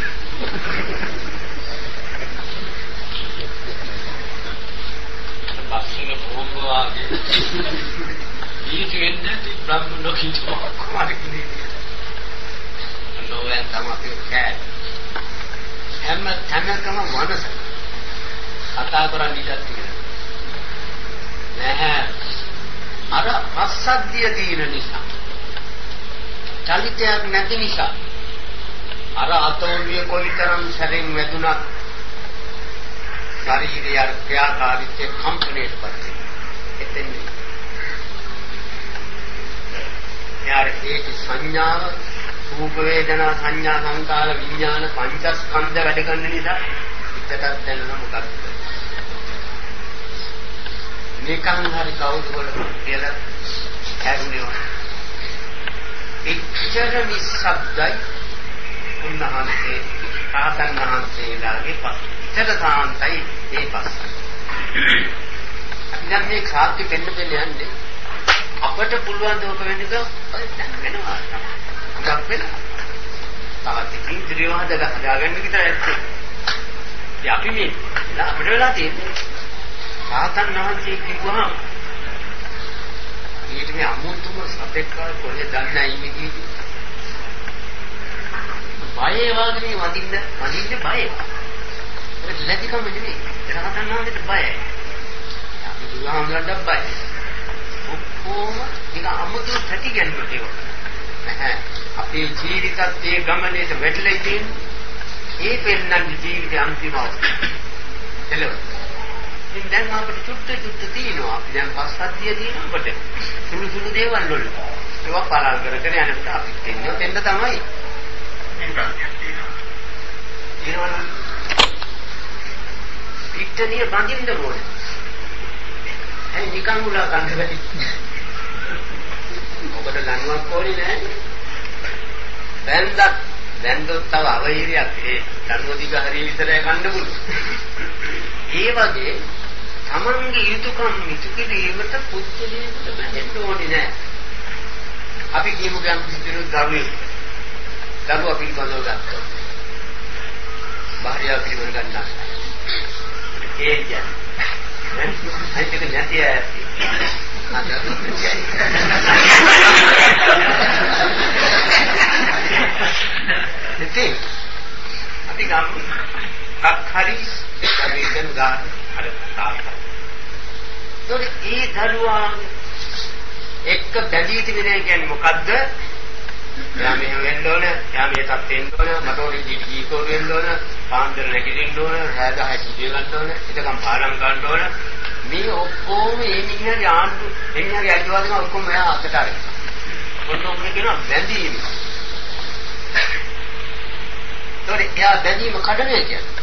බක්සින පොම්බවාගේ ඊට වෙන්නේ බ්‍රහ්ම ලෝකෙට කොහොමද කියන්නේ නෝයන් තමයි කෑ හැම තැනකම මනස කතා කරන්නේ ඉඳත් නැහැ අර අසද්දිය දින නිසා චලිතයක් නැති නිසා අර අතෝලිය කොයිතරම් සැරෙන් වැදුනත් ශරීරයේ ක්‍රියාකාරීත්වය කම්පණයට පත් වෙනවා. එතෙන් යාර ඒක සංඥාව රූප වේදනා සංඥා සංකාර විඥාන පංචස්කන්ධ වැඩ කරන නිසා පිටටත් දැනෙන මොකක්ද? නිකන් හරි කවුද වල කියලා හැරුණේ. එච්චර නිස්සබ්දයි උන්වහන්සේ රහතන් වහන්සේලාගේ පස්. එච්චර සාන්තයි ඒ පස්. අපි දැන් මේ කාර්ය දෙන්න දෙන්න යන්නේ අපට පුළුවන් දෝක වෙන්නද දැන් වෙනවා. ගොඩක් වෙනවා. තාත් ඉන්ද්‍රිය වහදක හදාගන්න විතර ඇත්තේ. ඉතින් අපි මේ අපිට වෙලා තියෙන්නේ රහතන් වහන්සේ කිව්වහම ඊට මේ අමුතුම සතෙක් කොහෙද දන්නේ ඉන්නේ බය වගේ වදින්න වදින්න බය. ඒක ලැබිකම නෙමෙයි. රහතන් වහන්සේට බයයි. අපි දුරාමලට බයයි. ඔක්කොම ඒක අමුතු සැටි ගැනීමට ඒක. නැහැ. අපේ ජීවිතත් ඒ ගමනේට වැටලා ඉතින් ඒ පෙන්නන්නේ ජීවිතේ අන්තිම අවස්ථාව. එළව. ඉතින් දැන් අපිට චුට්ට චුට්ට තියෙනවා. අපි දැන් පස්සද්ධිය තියෙනවා අපිට. සුළු සුළු දේවල් වල. ඒවා පාලන කර කර යනකොට අපි දෙන්නේ දෙන්න තමයි. ඊළඟ පිටනිය බඳින්න ඕනේ. ඒ නිකන් උලා කන්න බැරි. ඔබට ලණුවක් ඕනේ නැහැ. බැන්දක් බැන්දොත් තව අවහිරියක් ඒ ලණුව දිග හරිය විතරයි කන්න පුළුවන්. ඒ වගේ තමන්ගේ යුතුයකම් ඉටු කිරීමට පුච්චලීමට බැඳෙන්න ඕනේ නැහැ. අපි කියමු ගම් කිසිදු දරුවෙක් දරුවා පිළිබඳව ගත්තා. භාර්යාව පිළිබඳව ගන්නවා. ඒ කියන්නේ අයිතික නැති අය. අද ඉතින් අපි ගම් කක් හරි අපි දැන් ගන්න අර තාත්තා. ඒ දරුවා එක්ක බැඳී තිබෙන්නේ කියන්නේ මොකද්ද? එයා මෙහෙම වෙන්න ඕන, එයා මේ තත්ත්වෙන්න ඕන, මට ඕනේ ජීවිත ජීවිතෝ වෙන්න ඕන, පාන්දර නැගිටින්න ඕන, රෑ දහයට ජීව ගන්න ඕන, එතකම් පාඩම් ගන්න ඕන. මේ ඔක්කොම මේ මිනිහගේ ආණ්ඩු, එන්නගේ අයිතිවාසිකම් ඔක්කොම එයා අතට අරගෙන. ඔන්නෝම කියනවා බැඳීම. ඒතකොට එයා බැඳීම කඩන්නේ කියන්නේ.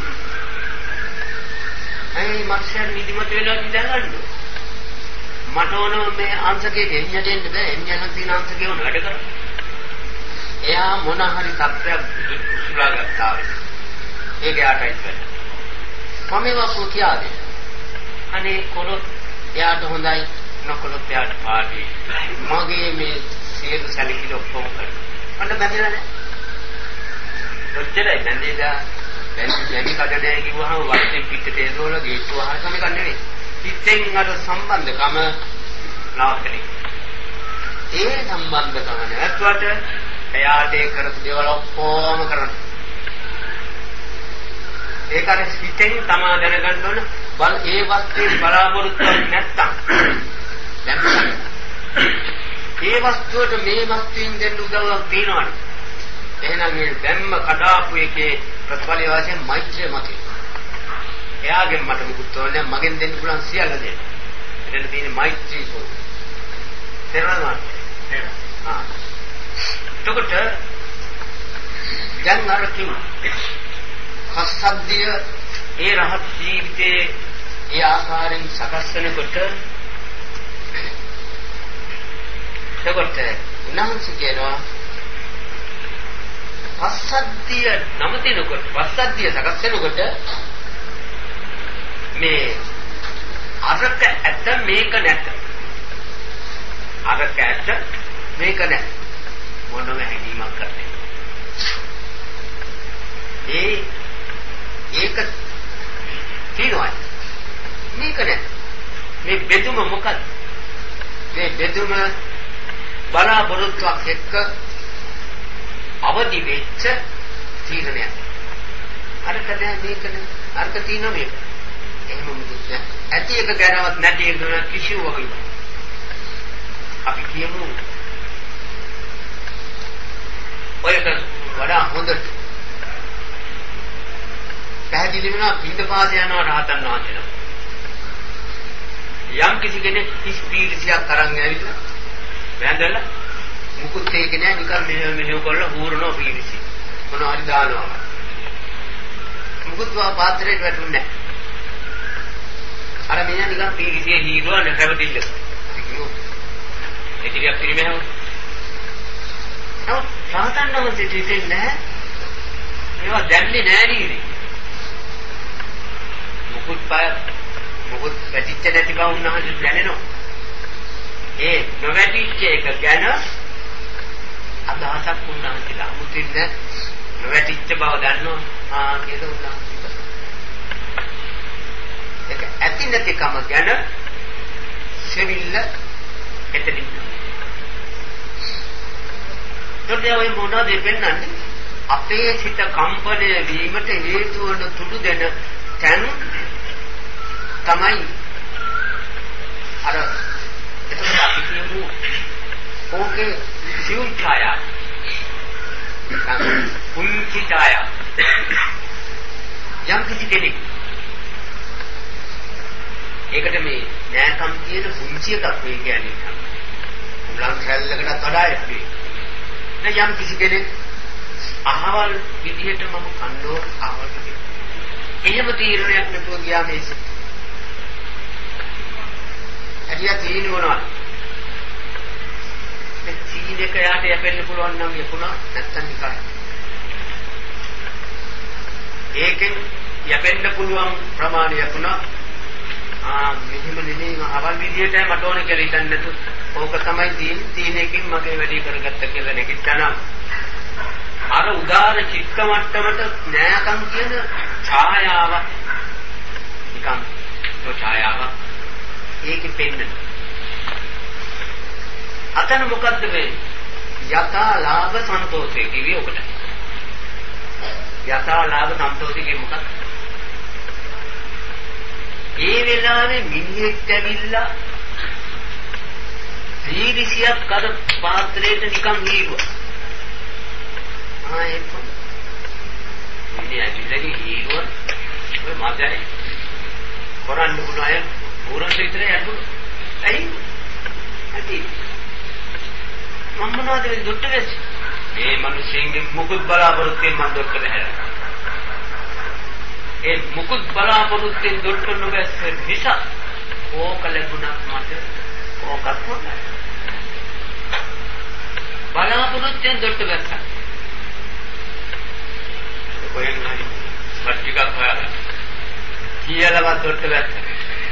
අයි මත්සර් නිදිමත වෙලා ඉඳගන්න. මට ඕන මේ අංශකේ එන්නට එන්න බෑ. එන්න තියෙන අංශකේ උන වැඩ කරා. එයා මොන හරි තත්ත්වයක් උසුලා ගත්තා. ඒක යාටයි වෙන්නේ. මම ඒක කියාදේ. අනේ කොළොත් එයාට හොඳයි නොකොළොත් එයාට පාඩුයි. මගේ මේ සියලු සැලකිලි ඔක්කොම කරා. අන්න බැඳලා නැහැ. ඔච්චරයි බැඳේදා දැන් දැඩි කඩනේ කිව්වහම වටේ පිටට එනවල ගේට්ටුව අහකම එක නෙවෙයි. පිටෙන් අර සම්බන්ධකම නාකලි. ඒ සම්බන්ධකම නැත්වට එයාට ඒ කරපු දේවල් ඔක්කොම කරන්න. ඒක අර පිටෙන් තමා දැනගන්න ඕන බල ඒ වස්තුවේ බලාපොරොත්තුවක් නැත්තම් දැන් ඒ වස්තුවට මේ වස්තුවෙන් දෙන්න උදව්වක් තියනවනේ. එහෙනම් මේ දැම්ම කඩාපු එකේ ප්‍රතිඵල වශයෙන් මෛත්‍රිය මතේ. එයාගෙන් මට මුකුත් ඕනේ නැහැ. මගෙන් දෙන්න පුළුවන් සියල්ල දෙන්න. එතන තියෙන මෛත්‍රී කෝ. තේරෙනවද? තේරෙනවා. ආ. එතකොට දැන් අර කිව්ව කස්සද්ධිය ඒ රහත් ජීවිතයේ ඒ ආකාරයෙන් සකස් වෙනකොට එතකොට උන්වහන්සේ කියනවා පස්සද්ධිය නමතිනකොට පස්සද්ධිය සකස් වෙනකොට මේ අරක ඇත මේක නැත අරක ඇත මේක නැත මොනම හැඟීමක් කරන්නේ ඒ ඒක තියෙනවා මේක නැත මේ බෙදුම මොකක්ද මේ බෙදුම බලාපොරොත්තුවක් එක්ක අවදි වෙච්ච තීරණයක් අරක නෑ මේක නෑ අරක තියෙනවා මේක එහෙම මුකුත් නෑ ඇති එක ගැනවත් නැති එක ගැන කිසිව වගේ අපි කියමු ඔයක වඩා හොඳට පැහැදිලි වෙනවා පිටපාද යනවා රහතන් වහන්සේලා යම් කිසි කෙනෙක් ඉස්පීරිසියක් අරන් ඇවිල්ලා වැඳලා මුකුත් ඒක නෑ නිකන් මෙහෙම මෙහෙම කරලා හූරනවා පීරිසි මොනවා හරි දානවා මුකුත් වා පාත්‍රයට වැටුන්නේ නෑ අර මෙයා නිකන් පීරිසිය හීරුවා නැකවතිල්ල ඒ ටිකක් පිළිමෙහම නෝ රහතන් වහන්සේ දෙන්නේ නෑ ඒවා දැන්නේ නෑ නේද මුකුත් පාය මුකුත් වැටිච්ච නැති බව උන්වහන්සේ දැනෙනවා ඒ නොවැටිච්ච එක ගැන අදහසක් උන්වහන්සේලා අමුතින්ද නොවැටිච්ච බව දන්නවා ආ කියලා උන්වහන්සේ ඒක ඇති නැතිකම ගැන සෙවිල්ල එතනින් තොරේ ඔය මොනවද වෙන්නන්නේ අපේ සිත කම්පණය වීමට හේතු වන තුඩු දෙන තැන් තමයි අර එතකොට අපි කියමු ඕකේ සිව් ඡායා පුංචි ඡායා යම් කිසි කෙනෙක් ඒකට මේ නෑකම් කියන පුංචි එකක් මේ කියන්නේ උලන් කැලලකටත් වඩා යන්නේ නෑ යම් කිසි කෙනෙක් අහවල් විදිහට මම කණ්ඩෝ අහවල් විදිහට එහෙම තීරණයක් නැතුව ගියා මේ ඇදියා තීන වුණා මේ තීන එක යාට යපෙන්න පුළුවන් නම් යපුණා නැත්තම් නිකන් ඒකෙන් යපෙන්න පුළුවන් ප්‍රමාණය යපුණා ආ මෙහෙම නෙමෙයි අහවල් විදිහට මට ඕනේ කියලා හිතන්නේ නැතු ඕක තමයි තීන තීනකින් මගේ වැඩි කරගත්ත කියලා නෙකිටනම් අර උදාර චිත්ත මට්ටමට නෑකම් කියන ඡායාව නිකන් ඒ ඡායාව ඒකෙ පෙන්නන අතන මොකද්ද මේ යථා ලාභ සන්තෝෂේ කිවි ඔකට යථා ලාභ සන්තෝෂේ කිවි මොකක්ද ඒ වෙලාවේ මිනිහෙක් ඇවිල්ලා දීර්ඝියක් කර පාත්‍රයට නිකන් හීරුවා ආ ඒක මිනිහා ඇවිල්ලා හීරුවා ඔය මාතේ කරන්න පුළුවන් අය පුරන් විතරේ යන්න ඇයි ඇයි මම මොනවද මේ දුට්ට වෙස් මේ මිනිස්සුන්ගේ මුකුත් බලාපොරොත්තුෙන් මම දුට්ට නැහැ ඒ මුකුත් බලාපොරොත්තුෙන් දුට්ට නොබැස් නිසා ඕක ලැබුණා මට ඕකත් හොඳයි බලාපොරොත්තුෙන් දුට්ට ගත්තා කොහෙන් හරි පත්‍රිකක් හොයාගන්න කියලාවත් දුට්ට ගත්තා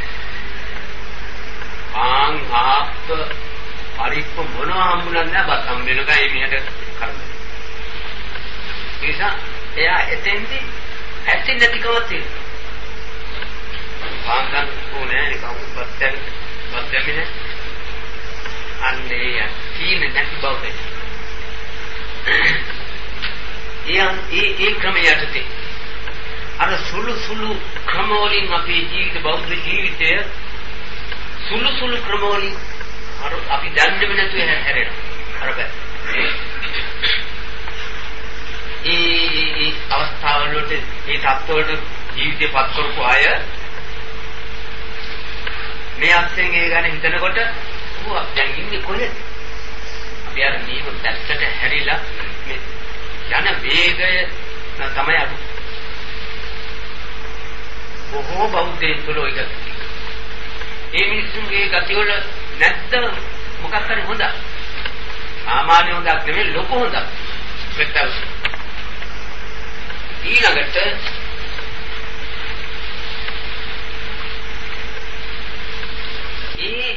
ආන් ආප්ප පරිප්ප මොනවා හම්බුනත් නෑ බත් හම්බ වෙනකන් ඒ මිහට කරන්නේ. ඒ නිසා එයා එතෙන්දී ඇති නැතිකමක් තියෙනවා. පාන්දන් ඕනේ නිකන් බත් දැන් බත් දැමිනේ අන්නේ යකින නැති බවද. එයා ඒ ඒ ක්‍රමයටදී අර සුළු සුළු ක්‍රමවලින් අපේ ජීවිත බෞද්ධ ජීවිතය සුළු සුළු ක්‍රමවලින් අර අපි දන්නේ නැතුව හැරෙනවා අර බෑ ඒ ඒ අවස්ථාවලට ඒ තත්ත්වවලට ජීවිතේ පත් කරපු අය මේ අත්යෙන් ඒ ගැන හිතනකොට ඌ දැන් ඉන්නේ කොහෙද? අපි අර මේක දැක්කට හැරිලා මේ යන වේගය තමයි අඩු. බොහෝ බෞද්ධයන් තුළ ඔය ගතිය. ඒ මිනිස්සුන්ගේ ගතිවල නැත්ද මොකක් හරි හොඳ. සාමාන්‍ය හොඳක් නෙමෙයි ලොකු හොඳක්. මෙතන ඊළඟට ඒ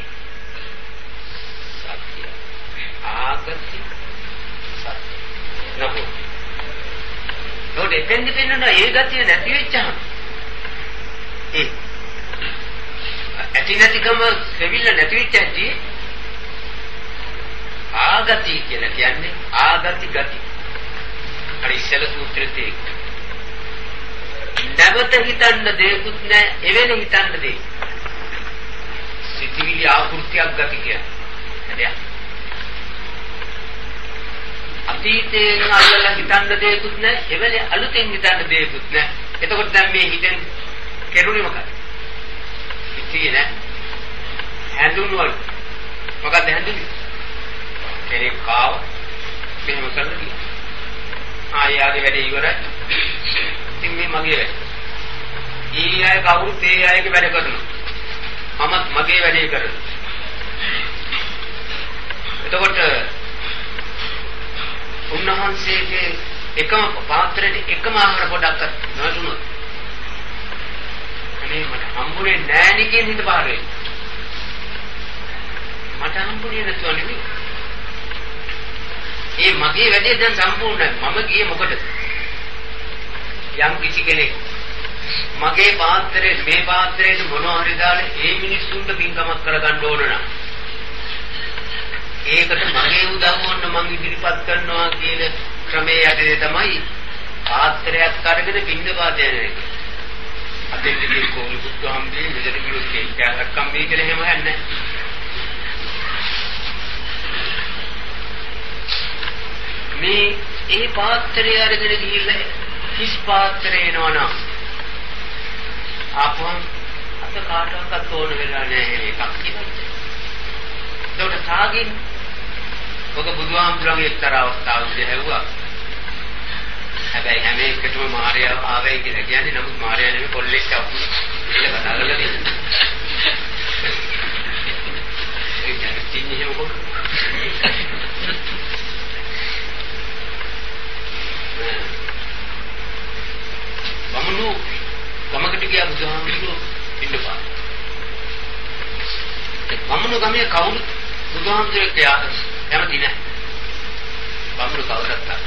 සත්‍ය ආගති සත්‍ය නෝ නෝ දෙපෙන්ද පෙන්නන ඒ ගතිය නැති වෙච්චහම ඒ ඇති නැතිකම දෙවිල්ල නැති වෙච්ච ඇටි ආගති කියලා කියන්නේ ආගති ගති හරි ඉස්සෙල්ල සූත්‍රයේ නැවත හිතන්න දෙයක්වත් නැහැ එවෙන හිතන්න දෙයක් සිතිවිලි ආකෘතියක් ගති කියන්නේ අතීතයෙන් අල්ලලා හිතන්න දෙයක්වත් නැහැ එවෙලේ අලුතෙන් හිතන්න දෙයක්වත් නැහැ එතකොට දැන් මේ හිතෙන් කෙරුණේ මොකද ඉතින් නෑ හැඳුන්වල මොකද හැඳුන්නේ කෙනෙක් කාව මෙහෙම කරලා ගියා ආයෙ වැඩේ ඉවරයි ඉතින් මේ මගේ වැඩ ඊ අය කවුරුත් ඒ අයගේ වැඩ කරනවා මමත් මගේ වැඩේ කරනවා එතකොට උන්වහන්සේගේ එකම පාත්‍රයේ එකම ආහාර පොඩක් නැතුණොත් අනේ මට හම්බුනේ නෑ නේ කියන හිත බාර වෙයි මට හම්බුනේ නැතුව නෙමෙයි ඒ මගේ වැඩේ දැන් සම්පූර්ණයි මම ගියේ මොකටද යම් කිසි කෙනෙක් මගේ පාත්‍රයේ මේ පාත්‍රයේ මොනවා හරි දාලා ඒ මිනිස්සුන්ට පින්කමක් කරගන්න ඕන නම් ඒකට මගේ උදව් වොන්න මං ඉදිරිපත් කරනවා කියන ක්‍රමයේ යටතේ තමයි පාත්‍රයක් අරගෙන පින්න පාතය යන්නේ අතෙන්දී කොහොමද බුදුහාමුදුරේ මෙතන කිව්වොත් ඒකක් කම්බී කියලා එහෙම හන්නේ මේ ඒ පාත්‍රය අරගෙන ගිහිල්ලා කිස් පාත්‍රේ එනවනම් ආපුවම අත කාටවත් ඕන වෙලා නැහැ එකක් කියලා. ඒකට තාගින් ඔක බුදුහාමුදුරන්ගේ එක්තරා අවස්ථාවකදී හැවුවා. හැබැයි හැම එකටම මාර්යා ආවයි කියලා කියන්නේ නමුත් මාර්යා නෙමෙයි කොල්ලෙක් අපු කියලා කතා කරලා තියෙනවා. ඒ කියන්නේ තින්නේ එහෙම කොහොමද? වමනු ගමකට ගියා බුදුහාමුදුරුවෝ ඉන්නපා. ඒ වමනු ගමේ කවුරු බුදුහාමුදුරුවෝ කියා කැමති නැහැ. වමනු කවුරුත් නැහැ.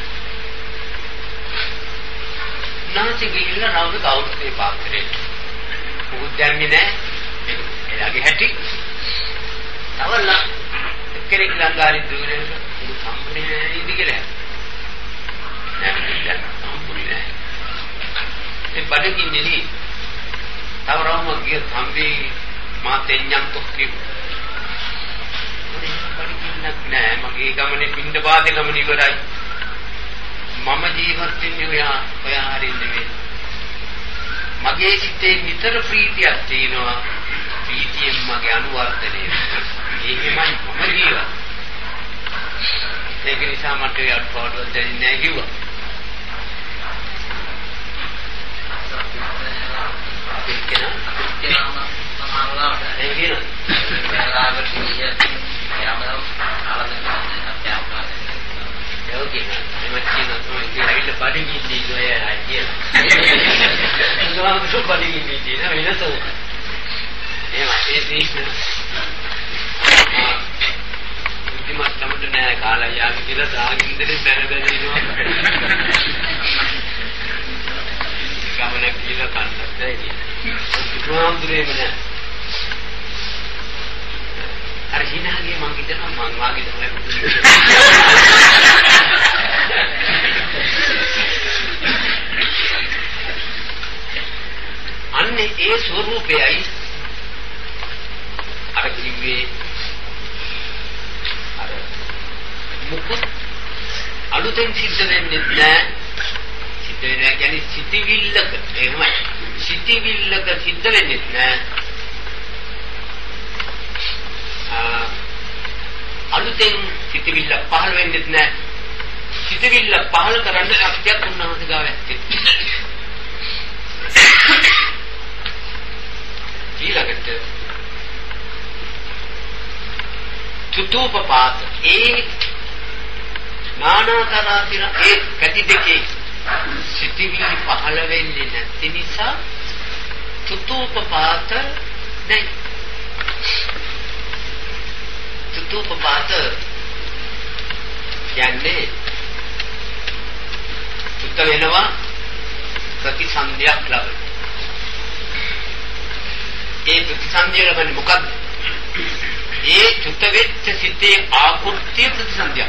නැති ගිහිල්ලා රවුම කවුරුත් ඒ පාත්‍රේ. මොකුත් දැන්නේ නැහැ. එලාගේ හැටි. තවලා කෙනෙක් ළඟාරි දුරේ මුළු සම්පූර්ණ ඉදි කියලා. නෑ සම්පූර්ණ නෑ. ඒ බඩගින්නේ තවරම ගිය සම්බේ මාතෙන්යන් තොක්කි. බඩගින්නක් නෑ මගේ ගමනේ පින්ඩ පාදේ ගමන ඉවරයි. මම ජීවත් වෙන්නේ ඔයා ඔයා හරින් නෙවෙයි. මගේ සිතේ නිතර ප්‍රීතියක් තියෙනවා. ප්‍රීතියෙන් මගේ අනුවර්තනය. ඒකමයි මම ජීවත්. ඒක නිසා මට අඩපාඩුවක් දැනෙන්නේ නැහැ කිව්වා. ඒක නා කියනවා සමානලාට ඒක කියනවා. වෙලාවට කිය යමනම් ආලදෙන්න අප්‍යාපාද. ඒක කියනවා. එමත් කියනවා තමයි කියලා බඩගින්නේ ඉන්නේ කියලා. ඒගොල්ලෝ බඩගින්නේ ඉන්නේ වෙනසෝ. එහෙමයි ඒ තීක්ෂණ. ඉතිමත් තමයි නෑ කාලා යාවි කියලා සාගින්දරේ බැන බැන ඉනවා. ගමන කියලා කන්නත් නැහැ. බුදුහාමුදුරේම නෑ. අර හිනාගේ මං හිතනවා මං වාගේ තමයි. අන්නේ ඒ ස්වરૂපයයි අර කිව්වේ අර මුකුත් අලුතෙන් සිද්ධ වෙන්නේ නැහැ. සිද්ධ වෙනවා කියන්නේ සිටිවිල්ලක එහෙමයි. සිටිවිල්ලක සිද්ධ වෙන්නේ නැහැ. අලුතෙන් සිටිවිල්ල පහළ වෙන්නේ නැහැ. සිටිවිල්ල පහළ කරන්න ශක්තියක් උන්වහන්සේ ගාව ඇත්තේ. ඊළඟට චුතෝපපාත ඒ නානාතරාතිර ඒ කටි දෙකේ සිටිවිලි පහළ වෙන්නේ නැති නිසා චුතෝපපාත නැහැ. චුතෝපපාත කියන්නේ චුත වෙනවා ප්‍රතිසන්දියක් ලබන. ඒ ප්‍රතිසන්දිය ලබන්නේ මොකක්ද? ඒ චුත වෙච්ච සිතේ ආකෘතිය ප්‍රතිසන්දියක්.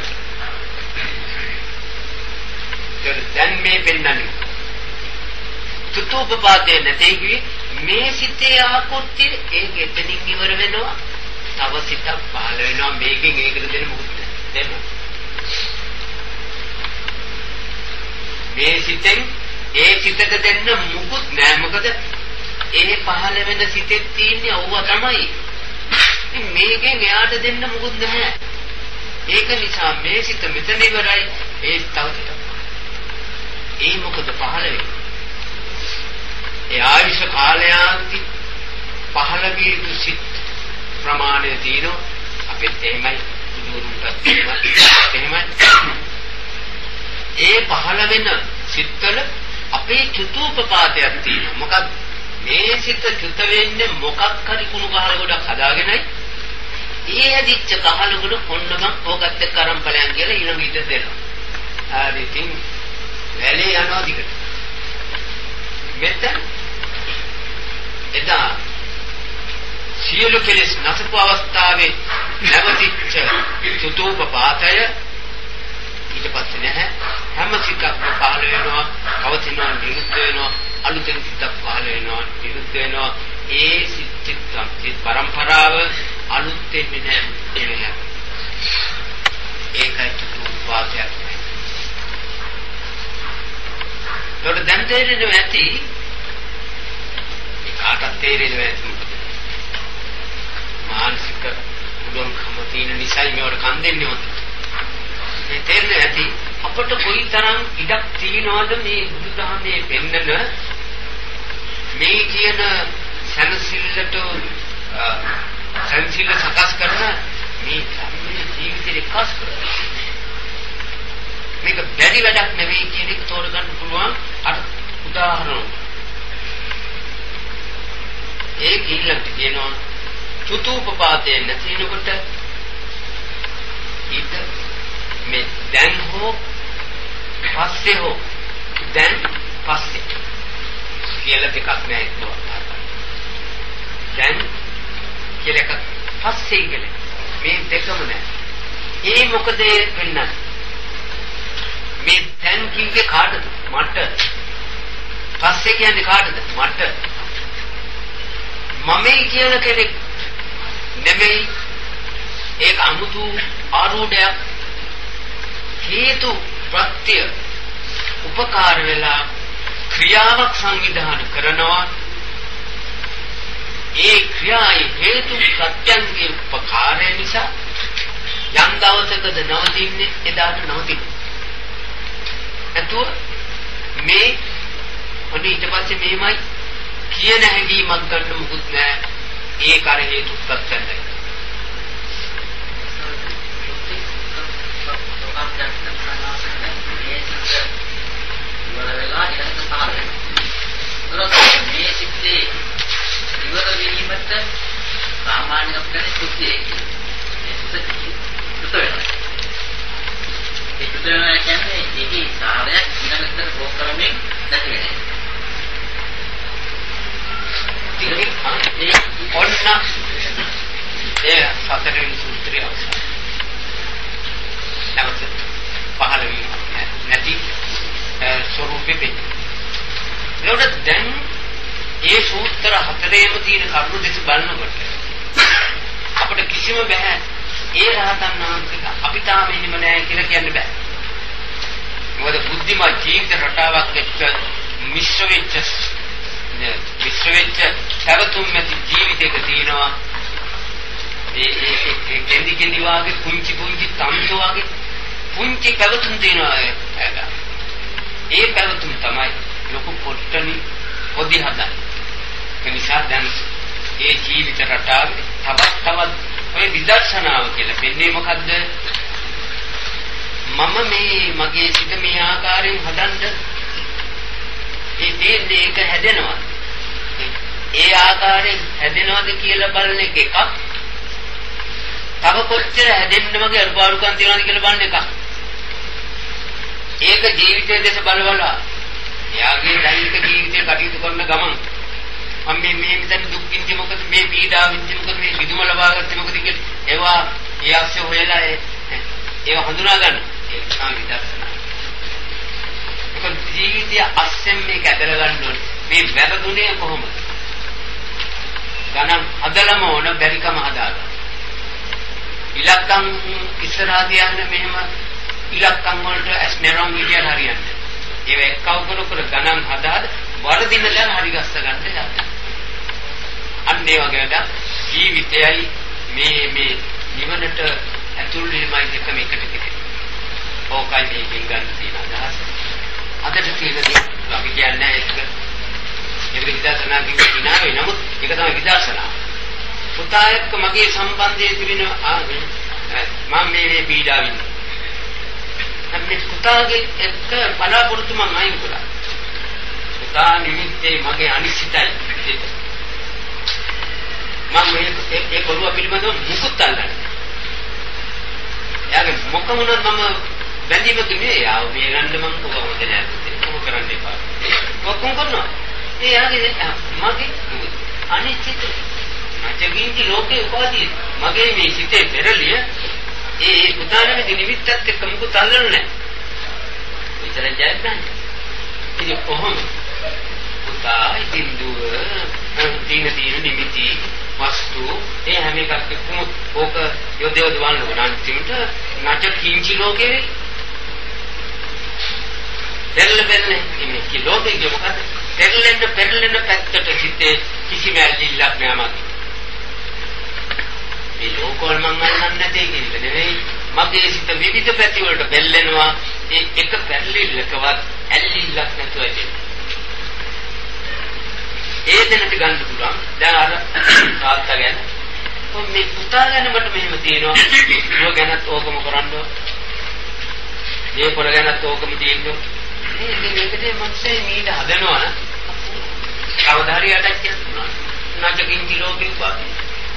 දැන් මේ පෙන්වන්නේ චුතෝපපාතේ නැතේකි මේ සිතේ ආකෘතිය ඒක එතනින් ඉවර වෙනවා. තව සිතක් පහළ වෙනවා. මේකෙන් ඒකට දෙන්න මොකද දෙන්න. මේ සිතෙන් ඒ සිතට දෙන්න මුකුත් නෑ. මොකද ඒ පහළ වෙන සිතේ තියෙන්නේ අවුව තමයි. මේකෙන් එයාට දෙන්න මොකුත් නැහැ. ඒක නිසා මේ සිත මෙතන ඉවරයි. ඒ තව සිතක්. ඒ මොකද පහළ වෙන්නේ? ඒ ආයුෂ කාලයාන්ති පහළ වී සිත් ප්‍රමාණය තියෙනවා. අපිත් එහෙමයි දුරුන්ටත් එහෙමයි. ඒ පහළ වෙන සිත්වල අපේ චුතෝපපාතයක් තියෙනවා. මොකක්ද? මේ සිත චුත වෙන්නේ මොකක් හරි කුණු කහල ගොඩක් හදාගෙනයි. ඒ හැදිච්ච කහල ගොඩ කොන්න මං ඕකත් එක්ක අරන් ඵලයන් කියලා ඊළඟ ඊට දෙනවා. හරි ඉතින් වැලේ යනවා දිගට. මෙතන එදා සියලු කෙලෙස් නැසපු අවස්ථාවේ නැවතිච්ච චුතෝපපාතය ඊට පස්සේ නැහැ. හැම සිතක්ම පහළ වෙනවා, පවතිනවා, නිරුද්ධ වෙනවා, අලුතෙන් සිතක් පහළ වෙනවා, නිරුද්ධ වෙනවා. ඒ සිත් චිත්තම් සිත් පරම්පරාව අලුත් වෙන්නේ නැහැ. ඒකයි චුතෝපපාතය. ඒකට දැන් තේරෙන්නේ නැති ඒ කාටත් තේරෙන්නේ නැති මානසික උඩුම්කම තියෙන නිසයි මේවට කන් දෙන්නේ මොකද මේ තේරෙන්නේ නැති අපට කොයිතරම් ඉඩක් තියනවද මේ බුදුදහමේ පෙන්නන මේ කියන සනසිල්ලට සනසිල්ල සකස් කරන මේ ධර්මයේ ජීවිතේ එක්කස් කරන මේක බැරි වැඩක් නෙවෙයි කියන එක තෝරගන්න පුළුවන් අර උදාහරණ. ඒ ඊළඟට කියනවා චුතෝපපාතේ නැතිනකොට ඊට මේ දැන් හෝ පස්සේ හෝ දැන් පස්සේ කියලා දෙකක් නෑ ඒක. දැන් කියලා එකක් පස්සේ කියලා මේ දෙකම නෑ. ඒ මොකද වෙන්නේ? මේ දැන් කිව්වේ කාටද? මට. පස්සේ කියන්නේ කාටද? මට. මමයි කියන කෙනෙක් නෙමෙයි. ඒක අමුතු ආරෝඩයක්. හේතු ප්‍රත්‍ය උපකාර වෙලා ක්‍රියාවක් සංවිධානය කරනවා. ඒ ක්‍රියාවේ හේතු ප්‍රත්‍යංගේ උපකාරය නිසා යම් දවසකද නවතින්නේ එදාට නවතින්නේ. එතකොට මේ අනේ ඊට පස්සේ මේමයි කියන හැඟීමක් ගන්න මොකුත් නැහැ. ඒ කර හේතු ප්‍රත්‍යයයි. ඉවර වෙලා ඊළඟ පහළ වෙනවා. මේ සිද්දේ ඉවර වීමට සාමාන්‍ය අපේ සුද්ධියේ ඒක සුත වෙනවා. ඒ සුත වෙනවා කියන්නේ ඒකේ සාරයක් ඊළඟට රෝග කරමින් නැති වෙනවා. ඔන්න ඒ සතරෙන් සූත්‍රය අවසන්. නැවත පහළ වීම නැති ස්වરૂපෙ වෙයි. ඒකට දැන් ඒ සූත්‍ර හතරේම තියෙන කරුණු දෙක බලනකොට අපිට කිසිම බෑ ඒ රහතන් වහන්සේලා අපි තාම ඉන්නම නෑ කියලා කියන්න බෑ. මොකද බුද්ධිමත් ජීවිත රටාවක් එක්ක මිශ්‍ර වෙච්ච මිශ්‍ර වෙච්ච පැවතුම් ඇති ජීවිතයක තියෙනවා ඒ ඒ ඒ කෙන්දි කෙන්දි වාගේ පුංචි පුංචි තම්තු වාගේ පුංචි පැවතුම් තියෙනවා ඒක. ඒ පැවතුම් තමයි ලොකු පොට්ටනි පොඩි හදන්නේ. ඒ නිසා දැන් ඒ ජීවිත රටාවේ තවත් තවත් ඔය විදර්ශනාව කියලා වෙන්නේ මොකද්ද? මම මේ මගේ සිත මේ ආකාරයෙන් හදන්න ඒ දෙන්නේ ඒක හැදෙනවා. ඒ ආකාරයෙන් හැදෙනවද කියලා බලන එක එකක්. තව කොච්චර හැදෙන්න මගේ අරුපාරුකම් තියනවද කියලා බලන එකක්. ඒක ජීවිතයේ දේශ බලවලා එයාගේ දෛනික ජීවිතේ කටයුතු කරන ගමන් මම මේ මේ මෙතන දුක් විඳි මොකද මේ පීඩා විඳි මොකද මේ විදුම ලබා ගත්තේ මොකද කියලා ඒවා ඒ ආශ්‍රය හොයලා ඒව හඳුනා ගන්න. ඒක තමයි විදර්ශනා. ඒක ජීවිතය අස්සෙන් මේක ඇදලා ගන්න ඕනේ. මේ වැරදුනේ කොහොමද? ගණන් හදලම ඕන බැරිකම හදාගන්න. ඉලක්කම් ඉස්සරහා තියන්න මෙහෙම ඉලක්කම් වලට ඇස්නෙරම් විදියට හරියන්නේ. ඒව එක්කව කර කර ගණන් හදාද වරදින දැන් හරි ගස්ස ගන්න යන්න. අන්න ඒ වගේට ජීවිතයයි මේ මේ නිවනට ඇතුල් වීමයි දෙකම එකට කෙරේ. ඕකයි මේකෙන් ගන්න තියෙන අදහස. අදට තියෙනදී අපි කියන්නේ ඒක ඒක විදර්ශනා කියනවා නේ. නමුත් ඒක තමයි විදර්ශනා. පුතා එක්ක මගේ සම්බන්ධය තිබෙන මම මේ මේ පීඩා විඳිනවා. මේ පුතාගේ එක්ක බලාපොරොත්තු මම අයින් කළා. පුතා නිමිත්තේ මගේ අනිශ්චිතයි. මම මේ ඒ කරුව පිළිබඳව මුකුත් අල්ලන්නේ. එයාගේ මොකම වුණත් මම බැඳීමක් නෙවෙයි. ආව මේ ගන්න මම කොහොමද නැත්තේ. කොහොම කරන්න එපා. කොහොම කරනවා? ඒ යාගේ මගේ අනිශ්චිත නැචගින්දි ලෝකේ උපාදී මගේ මේ සිතේ පෙරලිය ඒ පුතාණන්ගේ නිමිත්තත් එක්ක මුකුත් අල්ලන්නේ නැහැ. විතර ජයගන්න. ඉතින් කොහොම පුතා ඉතින් දුව දින දින නිමිති වස්තු ඒ හැම එකක් එක්කම ඕක යොදව දවන්න ඕන අන්තිමට නැච කිංචි ලෝකේ දෙල්ල බෙල්ලේ මේ කි ලෝකේ මොකද පෙරලෙන්න පෙරලෙන්න පැත්තට සිටේ කිසිම ඇල්ලිල්ලක් නෑ මගේ. මේ ලෝකවල මං අල්ලන්නේ නැtei කියන එක නෙවෙයි. මගේ සිත විවිධ පැති වලට බෙල්ලෙනවා. ඒ එක පැරලිල්ලකවත් ඇල්ලිල්ලක් නැතුව ඇති. ඒ දෙන්නට ගන්න පුළුවන්. දැන් අර තාත්තා ගැන කොහොම මේ පුතා ගැන මට මෙහෙම තියෙනවා. ඌ ගැනත් ඕකම කරන්න ඕන. මේ පොර ගැනත් ඕකම තියෙනවා. මේ මේකදී මක්සේ මීට හදනවා නම් කවදාහරි යටත් කියනවා. නැජකින් කිලෝකේ පාපේ.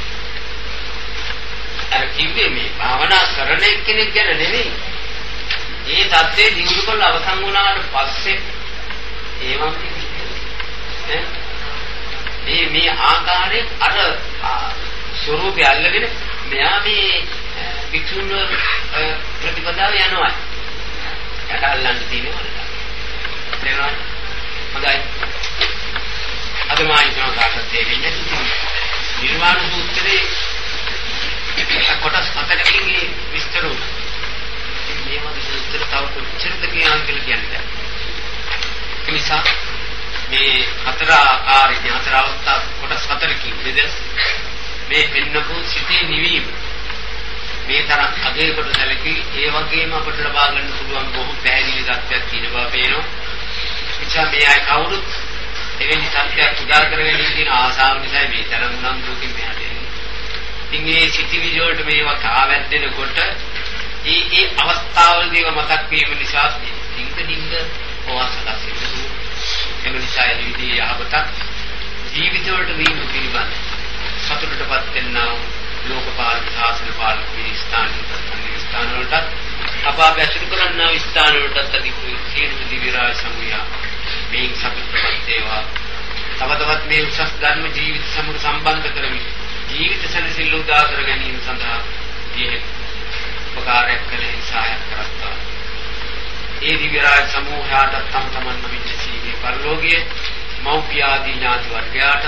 අර කිව්වේ මේ භාවනා කරන එක්කෙනෙක් ගැන නෙවෙයි. මේ தත්ත්වයේ දිනු කරලා අවසන් වුණාට පස්සේ ඒවම් ඈ මේ මේ ආකාරයෙන් අර ස්වરૂපය අල්ලගෙන මෙයා මේ වික්ෂුන් ප්‍රතිපදාව යනවා. යට අල්ලන්න තියෙනවා. තේරුණාද? හොඳයි. අද මා හිතනවා කාටද දෙන්නේ නිර්වාණ සූත්‍රයේ කොටස් හතරකින් විස්තර වුණා. මේ වගේ සූත්‍ර තව කොච්චරද කියනවා කියලා කියන්නේ. ඒ නිසා මේ හතර ආකාරයෙන් හතර අවස්ථා කොටස් හතරකින් බෙදලා මේ වෙන්නකෝ සිටී නිවීම මේ තරම් අගයකට සැලකී ඒ වගේම අපට ලබා ගන්න පුළුවන් බොහෝ පැහැදිලි තත්ත්වයක් තියෙන බව පේනවා. එචා මේ අය කවුරුත් එවැනි තත්ත්වයක් උදාර කරගෙන ඉන්න ආසාව නිසා මේ තරම් උනන්දුවකින් මෙහාට එන්නේ. ඉතින් මේ සිටිවිලි වලට මේවා කාවැද්දෙනකොට ඒ ඒ අවස්ථාවලදී මතක් වීම නිසා ඩිංග ඩිංග හොවාසකස් වෙනවා. ඒ නිසා ඒ විදිහේ යහපතක් ජීවිත වලට වීම පිළිබඳ සතුටටපත් වෙනා ලෝකපාලක ශාසන පාලක ස්ථාන ස්ථාන වලට අප අපැසුරු කරන්නා ස්ථාන වලටත් අධිකුයි සියලු දිව්‍ය රාජ සමූහය මේ සතුටපත් වේවා. තව තවත් මේ උසස් ධර්ම ජීවිත සමග සම්බන්ධ කරමින් ජීවිත සැනසෙල්ල උදා කර ගැනීම සඳහා දී උපකාරයක් කළේ සහායක් කරස්තා. ඒ දිව්‍ය රාජ සමූහයාට තම තමන්ම විශ්සීගේ පරිලෝකයේ මෞපිය ආදී ඥාති වර්ගයාට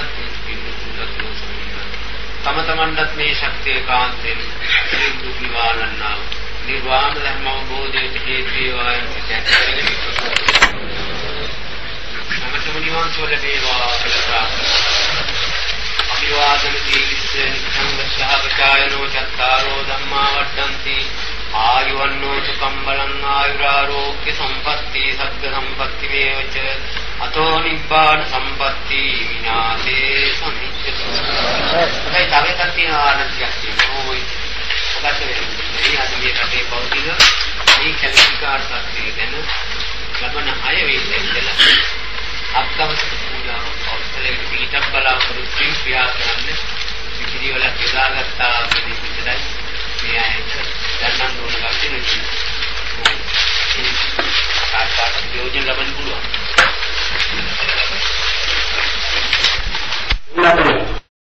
තම තමන්වත් මේ ශක්තිය කාන්තෙන් දුක් නිවාරණා නිර්වාණ ධර්ම අවබෝධයට හේතු වේවා. නිවන්සෝල වේවා කියලා අභිවාදන දීවිස්ස නිච්ඡං වස්සහවචායනෝ චත්තාරෝ ධම්මා වඩ්ඩಂತಿ ආයුවන්නෝ සුඛං බලං ආයුරාෝග්‍ය සම්පatti සග්ග සම්පatti මේවච අතෝ නිබ්බාන සම්පatti විනාශේ සමිච්ඡති. ඒ තවකක් තියෙන ආනන්දයක් තියෙනවා. ඔය ඔකට වෙන්නේ අද මේ රටේ පෞද්ගලික මේ කැලිකාර් සත්‍යය ගැන ලබන අය වේදෙන්න අත්කවස පුරා ඔස්ට්‍රේලියාවේ පිටක් බලාපොරොත්තු ස්ත්‍රී ක්‍රියා කරන්න පිටිවල යොදාගත්තා කියන විදිහටයි මේ අයට දැනගන්න ඕන ගැටේ නෙවෙයි. කාටවත් ප්‍රයෝජන ලබන්න පුළුවන්.